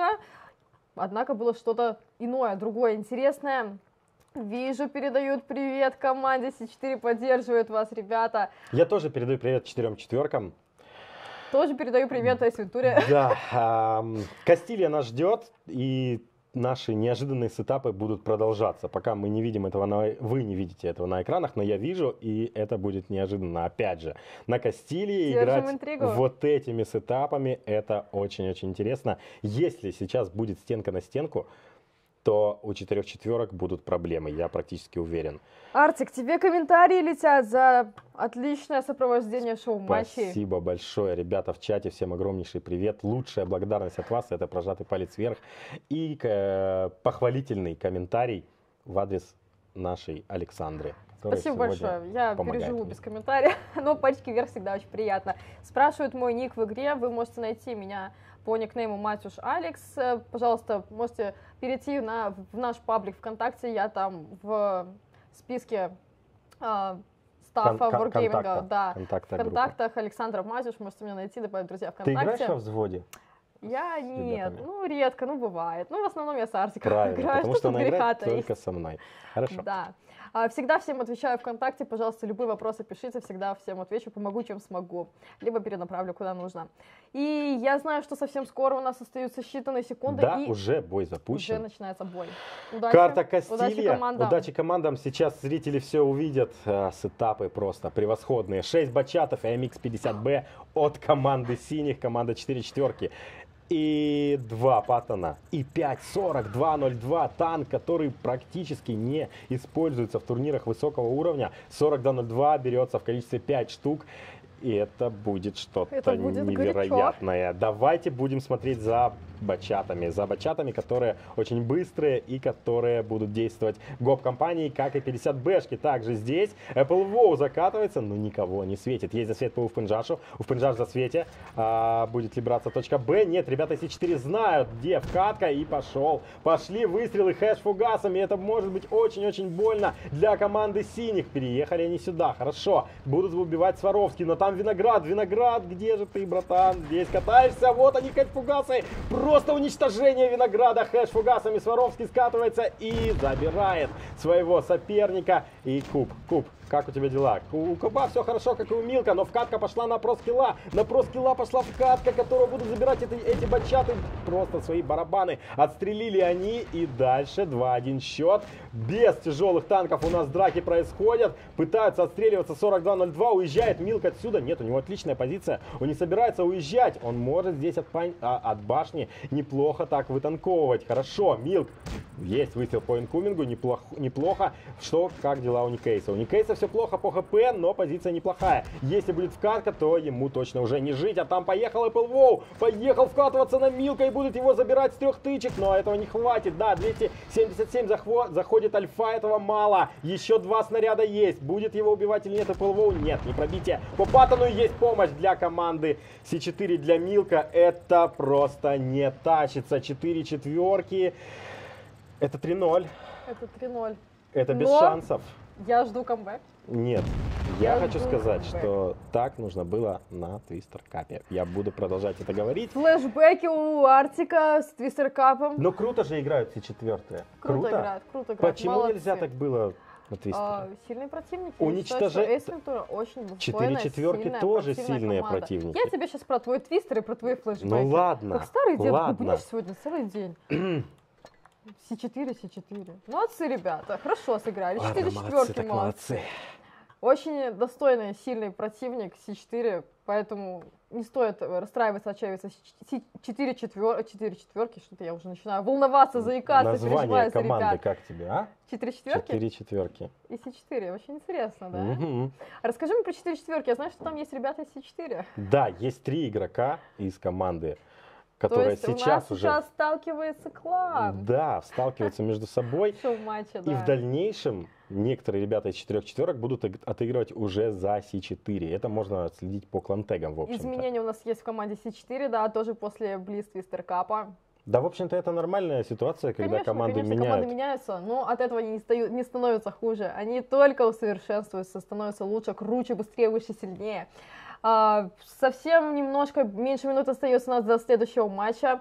Однако было что-то иное, другое, интересное. Вижу, передают привет команде С4. Поддерживают вас, ребята. Я тоже передаю привет 4 четверкам. Тоже передаю привет Эйс Вентуре. Да, Кастилья нас ждет, и наши неожиданные сетапы будут продолжаться. Пока мы не видим этого, вы не видите этого на экранах, но я вижу, и это будет неожиданно. Опять же, на Кастилье играть интригу. Вот этими сетапами, это очень-очень интересно. Если сейчас будет стенка на стенку, то у 4 четверок будут проблемы, я практически уверен. Артик, тебе комментарии летят за отличное сопровождение шоу-матчей. Спасибо большое, ребята в чате, всем огромнейший привет. Лучшая благодарность от вас — это прожатый палец вверх и похвалительный комментарий в адрес нашей Александры. Спасибо большое, я переживу без комментариев, но пальчики вверх всегда очень приятно. Спрашивают мой ник в игре, вы можете найти меня по никнейму Матюш Алекс. Пожалуйста, можете перейти в наш паблик ВКонтакте, я там в списке стафа Wargaming, да, в контактах Александра Матюш, можете меня найти, добавить друзья ВКонтакте. Ты играешь во взводе? Я нет, ну редко, ну бывает. Ну в основном я с Артиком играю. Потому что она играет таить. только со мной. Хорошо. Да. Всегда всем отвечаю ВКонтакте, пожалуйста, любые вопросы пишите, всегда всем отвечу, помогу, чем смогу, либо перенаправлю куда нужно. И я знаю, что совсем скоро у нас остаются считанные секунды. Да, и уже бой запущен. Уже начинается бой. Удачи, Карта Кастилья. Удачи командам. Сейчас зрители все увидят. Сетапы просто превосходные. 6 бачатов и MX-50B от команды синих, команда 4 четверки. И 2 Паттона, и 5.42.02 танк, который практически не используется в турнирах высокого уровня. 42.02 берется в количестве 5 штук. И это будет что-то невероятное. Горячо. Давайте будем смотреть за бачатами, которые очень быстрые и которые будут действовать гоп-компании, как и 50-бэшки. Также здесь Apple WoW закатывается, но никого не светит. Есть засвет по Уфпенджашу, Уфпенджаш в засвете. Будет ли браться точка Б? Нет, ребята С4 знают, где вкатка, и пошли выстрелы хэш-фугасами. Это может быть очень-очень больно для команды синих. Переехали они сюда, хорошо. Будут убивать Сваровский, но там Виноград, где же ты, братан? Здесь катаешься, вот они, хэш-фугасы. Просто уничтожение Винограда хэш-фугасами. Сваровский скатывается и забирает своего соперника. И Куб, как у тебя дела? У Куба все хорошо, как и у Милка, но вкатка пошла на проскилла. На проскилла пошла вкатка, которую будут забирать эти бачаты. Просто свои барабаны отстрелили они. И дальше 2-1 счет. Без тяжелых танков у нас драки происходят. Пытаются отстреливаться 42.02. Уезжает Милк отсюда. Нет, у него отличная позиция. Он не собирается уезжать. Он может здесь от башни неплохо так вытанковывать. Хорошо, Милк. Есть выстрел по инкумингу. Неплохо. Что, как дела у Никейса? У Никейса все все плохо по ХП, но позиция неплохая. Если будет вкатка, то ему точно уже не жить. А там поехал Apple Wow, поехал вкатываться на Милка и будет его забирать с 3 тычек, но этого не хватит. Да, 277 заходит альфа, этого мало. Еще 2 снаряда есть. Будет его убивать или нет Apple Wow? Нет, не пробитие. По Паттону есть помощь для команды С4 для Милка. Это просто не тащится. 4 четверки. Это 3-0. Это 3-0. Это без Но шансов. Я жду камбэк. Нет. Я хочу жду сказать, камбэк. что так нужно было на Твистер Капе. Я буду продолжать это говорить. Флэшбэки у Артика с Твистер Капом. Но круто же играют все четвертые. Круто играют, круто играют. Почему Молодцы. нельзя так было на Твистере? Сильные противники. Уничтожать. Эйсвентура очень достойная, 4 четверки сильная, тоже противная сильные команда. противники. Я тебе сейчас про твой Твистер и про твои флешбеки. Ну ладно, Как старый дед, ладно. бубнишь сегодня целый день. С4, С4. Молодцы, ребята. Хорошо сыграли. 4 четверки, молодцы. молодцы. Очень достойный, сильный противник С4, поэтому не стоит расстраиваться, отчаиваться. 4 четверки, что-то я уже начинаю волноваться, заикаться, Название переживаю за команды ребят. как тебе, а? 4 четверки 4 четверки. и С4. Очень интересно, да? Мгм. Расскажи мне про 4 четверки. Я знаю, что там есть ребята из С4. Да, есть 3 игрока из команды, То которые есть у нас сейчас уже сейчас сталкивается клан. да, сталкиваются между собой. Что в матче, И да. в дальнейшем некоторые ребята из 4 четверок будут отыгрывать уже за С4. Это можно следить по клан-тегам, в общем-то. Изменения у нас есть в команде С4, да, тоже после Близ Твистер Капа. Да, в общем-то, это нормальная ситуация, когда команды команды меняют. меняются, но от этого они не становятся хуже. Они только усовершенствуются, становятся лучше, круче, быстрее, выше, сильнее. Совсем немножко меньше минут остается у нас до следующего матча.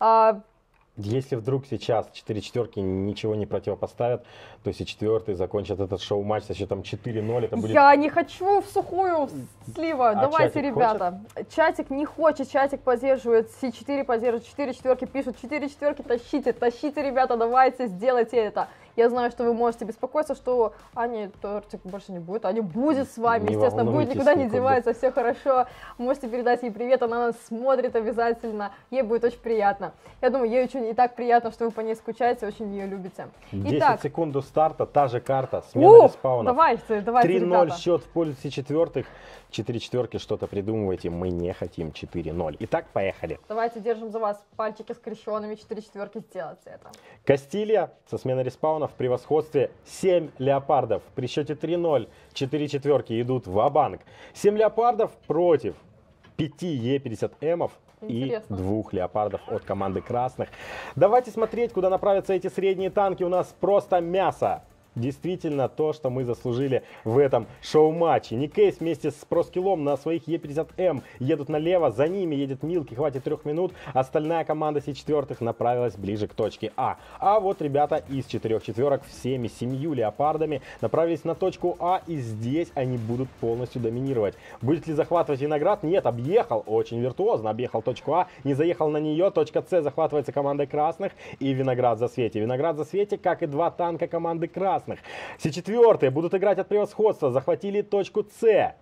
Если вдруг сейчас 4 четверки ничего не противопоставят, то если четвертый закончат этот шоу-матч со счетом 4-0, это будет... Я не хочу в сухую слива. Давайте, чатик ребята. Чатик не хочет, чатик поддерживает, С4 поддерживает, 4 четверки пишут, 4 четверки тащите, ребята, давайте, сделайте это. Я знаю, что вы можете беспокоиться, что Ани Тортик больше не будет. Аня будет с вами, Не естественно, будет, волнуйтесь никуда не никуда. девается, все хорошо. Можете передать ей привет, она нас смотрит обязательно, ей будет очень приятно. Я думаю, ей очень и так приятно, что вы по ней скучаете, очень ее любите. 10 секунд до старта, та же карта, смена респаунов. Давайте, 3-0 ребята. счет в пользу четвертых. 4 четверки, что-то придумывайте, мы не хотим 4-0. Итак, поехали. Давайте держим за вас пальчики скрещенными, 4 четверки сделать это. Кастилья со сменой респаунов в превосходстве 7 леопардов. При счете 3-0 4 четверки идут ва-банк. 7 леопардов против 5 Е50Мов и Интересно. 2 леопардов от команды красных. Давайте смотреть, куда направятся эти средние танки. У нас просто мясо. Действительно то, что мы заслужили в этом шоу-матче. Никейс вместе с Проскиллом на своих Е50М едут налево, за ними едет Милки, хватит 3 минут. Остальная команда С4 направилась ближе к точке А. А вот ребята из 4 четверок всеми 7 леопардами направились на точку А, и здесь они будут полностью доминировать. Будет ли захватывать Виноград? Нет, объехал, очень виртуозно объехал точку А, не заехал на нее. Точка С захватывается командой красных, и Виноград в засвете. Виноград в засвете, как и 2 танка команды красных. С4 будут играть от превосходства, захватили точку С.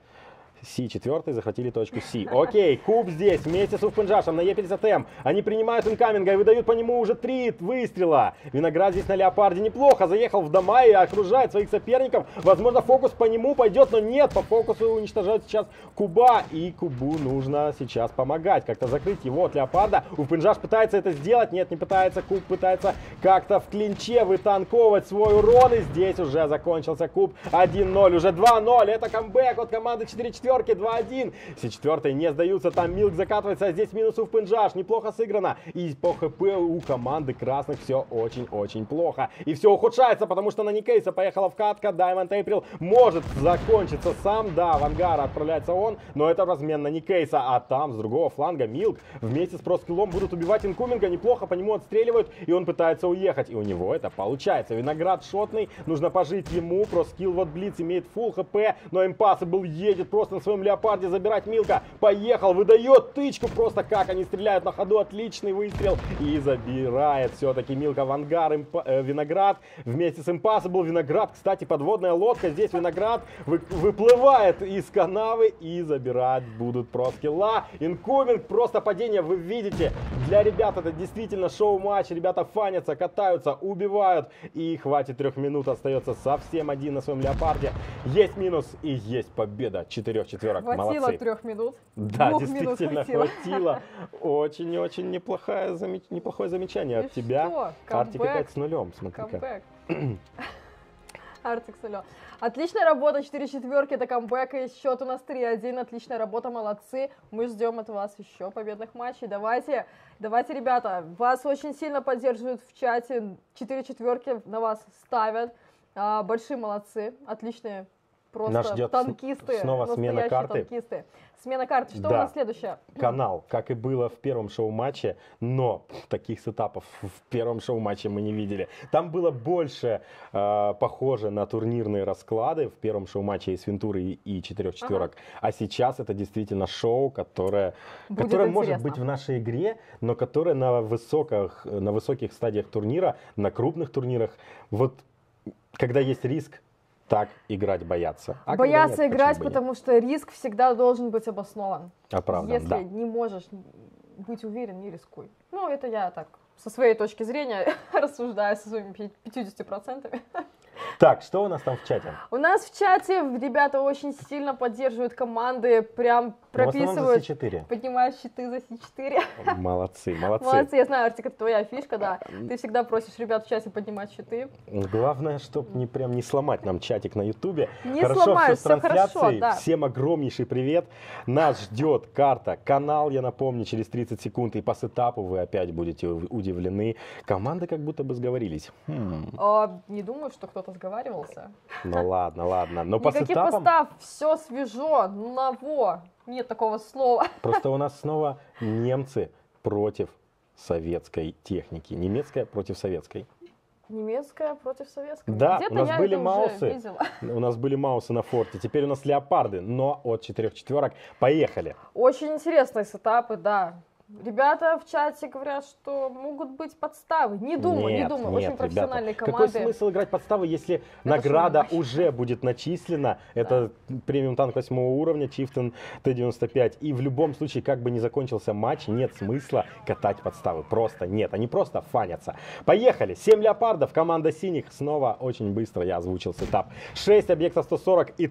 С4 захватили точку С. Окей, Куб здесь вместе с Уфпенджашем на Е50М. Они принимают инкаминга и выдают по нему уже 3 выстрела. Виноград здесь на Леопарде неплохо. Заехал в дома и окружает своих соперников. Возможно, фокус по нему пойдет, но нет. По фокусу уничтожают сейчас Куба. И Кубу нужно сейчас помогать. Как-то закрыть его от Леопарда. Уфпенджаш пытается это сделать. Нет, не пытается. Куб пытается как-то в клинче вытанковывать свой урон. И здесь уже закончился Куб. 1-0. Уже 2-0. Это камбэк от команды 4-4. 2-1. С4 не сдаются, там Милк закатывается, а здесь минус Уфпенджаш. Неплохо сыграно. И по ХП у команды красных все очень-очень плохо. И все ухудшается, потому что на Никейса поехала вкатка. Diamond April может закончиться сам. Да, в ангар отправляется он, но это размен на Никейса. А там с другого фланга Милк вместе с Проскиллом будут убивать инкуминга. Неплохо по нему отстреливают, и он пытается уехать. И у него это получается. Виноград шотный, нужно пожить ему. Проскилл вот Блиц имеет фулл ХП, но Impossible едет просто на своем леопарде забирать Милка. Поехал, выдает тычку, просто как они стреляют на ходу, отличный выстрел. И забирает все-таки Милка в ангар Виноград вместе с Impossible. Виноград, кстати, подводная лодка, здесь Виноград выплывает из канавы и забирать будут проскилла. Инкоминг, просто падение, вы видите. Для ребят это действительно шоу-матч, ребята фанятся, катаются, убивают. И хватит 3 минут, остается совсем один на своем леопарде. Есть минус и есть победа. 4 четверок. Хватило молодцы. 3 минут. Да, 2 действительно минут хватило. Очень-очень неплохое замечание от тебя. Артик опять с нулем, смотри-ка. Камбэк. Артик с нулем. Отличная работа, 4 четверки, это камбэк, и счет у нас 3-1, отличная работа, молодцы. Мы ждем от вас еще победных матчей. Давайте, ребята, вас очень сильно поддерживают в чате, 4 четверки на вас ставят. Большие молодцы, отличные, просто Нас ждет танкисты, снова смена карты. танкисты. Смена карты, что Да. у нас следующее? Канал, как и было в первом шоу-матче, но таких сетапов в первом шоу-матче мы не видели. Там было больше похоже на турнирные расклады в первом шоу-матче из Вентуры и 4 четверок. А сейчас это действительно шоу, которое может быть в нашей игре, но которое на высоких стадиях турнира, на крупных турнирах, вот когда есть риск, так играть боятся. Боятся играть, потому что риск всегда должен быть обоснован. Оправдан, Если да. не можешь быть уверен, не рискуй. Ну, это я так, со своей точки зрения, рассуждаю со своими 50%. Так, что у нас там в чате? У нас в чате ребята очень сильно поддерживают команды, прям прописывают, поднимают щиты за C4. Молодцы. Молодцы, я знаю, Артик, это твоя фишка, да. Ты всегда просишь ребят в чате поднимать щиты. Главное, чтобы не сломать нам чатик на ютубе. Не сломаю, все хорошо, да. Всем огромнейший привет. Нас ждет карта, канал, я напомню, через 30 секунд. И по сетапу вы опять будете удивлены. Команды как будто бы сговорились. Не думаю, что кто-то сговаривался. Ну ладно. Но по Никаких сетапам... постав, все свежо, ново. Нет такого слова. Просто у нас снова немцы против советской техники. Немецкая против советской. Немецкая против советской. Да, у нас были маусы. У нас были маусы на форте. Теперь у нас леопарды, но от 4 четверок. Поехали. Очень интересные сетапы, да. Ребята в чате говорят, что могут быть подставы. Не думаю. Очень профессиональные ребята, команды. Какой смысл играть подставы, если награда уже будет начислена? Да. Это премиум танк 8 уровня, Chieftain T95. И в любом случае, как бы ни закончился матч, нет смысла катать подставы. Просто нет. Они просто фанятся. Поехали. 7 леопардов. Команда синих. Снова очень быстро я озвучил сетап. 6 объектов 140 и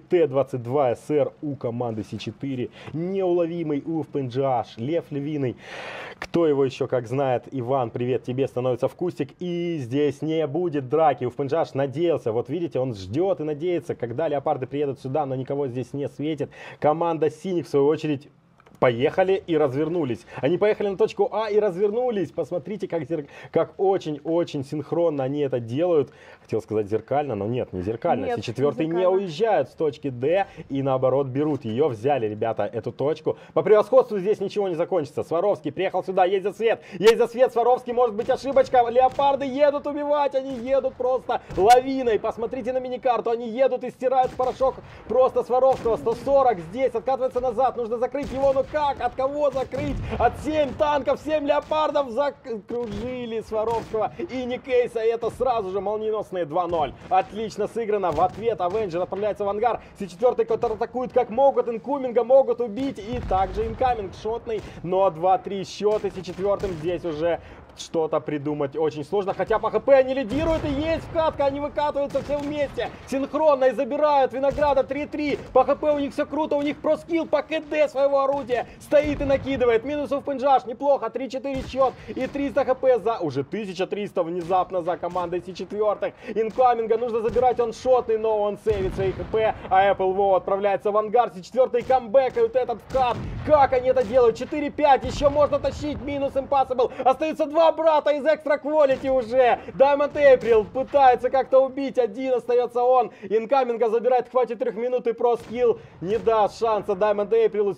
Т-22СР у команды С4. Неуловимый Уф Пенджаш. Лев Львиный. Кто его еще как знает? Иван, привет тебе, становится в кустик. И здесь не будет драки. Уфпенджаш надеялся. Вот видите, он ждет и надеется, когда леопарды приедут сюда, но никого здесь не светит. Команда синих, в свою очередь, поехали и развернулись. Они поехали на точку А и развернулись. Посмотрите, как очень-очень синхронно они это делают. Хотел сказать зеркально, но нет, не зеркально. Нет, С4 не не уезжают с точки Д и наоборот берут ее. Взяли, ребята, эту точку. По превосходству здесь ничего не закончится. Сваровский приехал сюда, есть за свет. Есть за свет, Сваровский, может быть ошибочка. Леопарды едут убивать, они едут просто лавиной. Посмотрите на миникарту, они едут и стирают порошок просто Сваровского. 140 здесь, откатывается назад, нужно закрыть его, но как? От кого закрыть? От 7 танков, 7 леопардов закружили Сваровского и Никейса. И это сразу же молниеносные 2-0. Отлично сыграно. В ответ Авенджер отправляется в ангар. С4 контратакуют как могут. Инкуминга могут убить. И также инкаминг шотный. Но 2-3 счеты. С4 здесь уже что-то придумать очень сложно. Хотя по ХП они лидируют и есть вкатка. Они выкатываются все вместе. Синхронно и забирают Винограда 3-3. По ХП у них все круто. У них проскилл по КД своего орудия. Стоит и накидывает. Минусов Пенджаш. Неплохо. 3-4 счет. И 300 ХП за... Уже 1300 внезапно за командой С4. Инкаминга нужно забирать. Он шотный, но он сейвит свои ХП. А Apple Wow отправляется в ангар. С4 камбэкают этот вкат. Как они это делают? 4-5. Еще можно тащить. Минус Impossible. Остаются 2 брата из Extra Quality уже. Diamond April пытается как-то убить. Один остается он. Инкаминга забирает. Хватит 3 минут и проскилл не даст шанса Diamond April.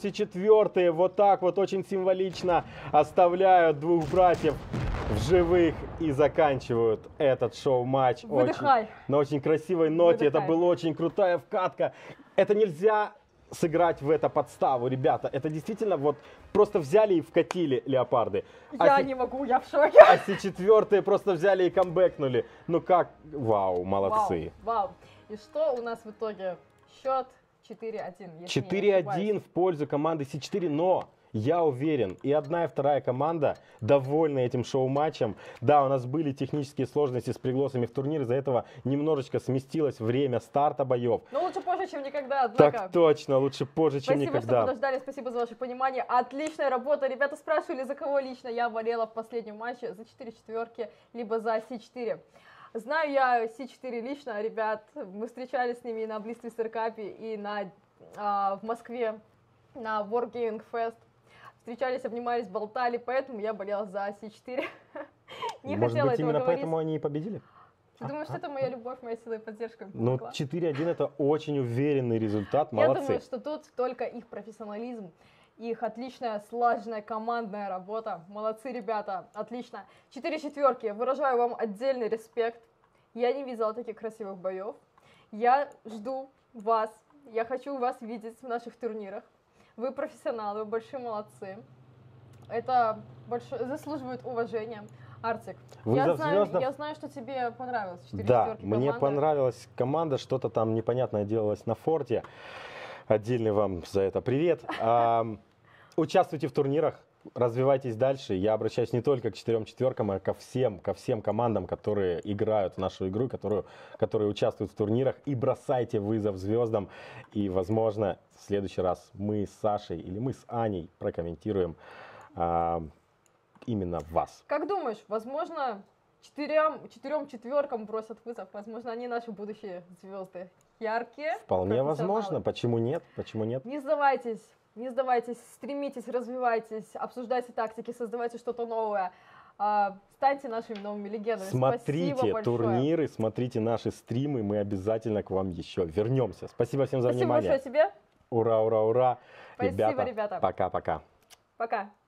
С4 вот так вот очень символично оставляют двух братьев в живых и заканчивают этот шоу-матч. Выдыхай. На очень красивой ноте. Выдыхай. Это была очень крутая вкатка. Это нельзя сыграть в это подставу, ребята. Это действительно вот просто взяли и вкатили леопарды. Я не могу, я в шоке. А Си4 просто взяли и камбэкнули. Ну как? Вау, молодцы. Вау. И что у нас в итоге? Счет 4-1. 4-1 в пользу команды Си4, но я уверен, и одна, и вторая команда довольны этим шоу-матчем. Да, у нас были технические сложности с пригласами в турнир, из-за этого немножечко сместилось время старта боев. Но лучше позже, чем никогда, однако. Так точно, лучше позже, чем никогда. Спасибо, что подождали, спасибо за ваше понимание. Отличная работа. Ребята спрашивали, за кого лично я болела в последнем матче, за 4 четверки, либо за Си4. Знаю я Си4 лично, ребят, мы встречались с ними и на Блиц Капе, и в Москве на Wargaming Fest. Встречались, обнимались, болтали, поэтому я болела за Си4. Не Может хотела быть, этого именно говорить. поэтому они и победили? Ты думаешь, что это моя любовь, моя сила и поддержка? Ну, 4-1 это очень уверенный результат, молодцы. Я думаю, что тут только их профессионализм, их отличная слаженная командная работа. Молодцы, ребята, отлично. 4 четверки, выражаю вам отдельный респект. Я не видела таких красивых боев. Я жду вас, я хочу вас видеть в наших турнирах. Вы профессионалы, вы большие молодцы. Это заслуживает уважения. Артик, я знаю, что тебе понравилось 4 Да, четверки мне команды. понравилась команда, что-то там непонятное делалось на форте. Отдельный вам за это привет. Участвуйте в турнирах, развивайтесь дальше. Я обращаюсь не только к 4 четверкам, а ко всем командам, которые играют в нашу игру, которые участвуют в турнирах. И бросайте вызов звездам. И, возможно, в следующий раз мы с Сашей или мы с Аней прокомментируем именно вас. Как думаешь, возможно, 4 четверкам бросят вызов? Возможно, они наши будущие звезды. Яркие. Вполне возможно. Почему нет? Почему нет? Не сдавайтесь. Не сдавайтесь, стремитесь, развивайтесь, обсуждайте тактики, создавайте что-то новое. Станьте нашими новыми легендами. Смотрите турниры, смотрите наши стримы, мы обязательно к вам еще вернемся. Спасибо всем за внимание. Спасибо большое тебе. Ура, ура, ура. Спасибо, ребята. Пока-пока. Пока.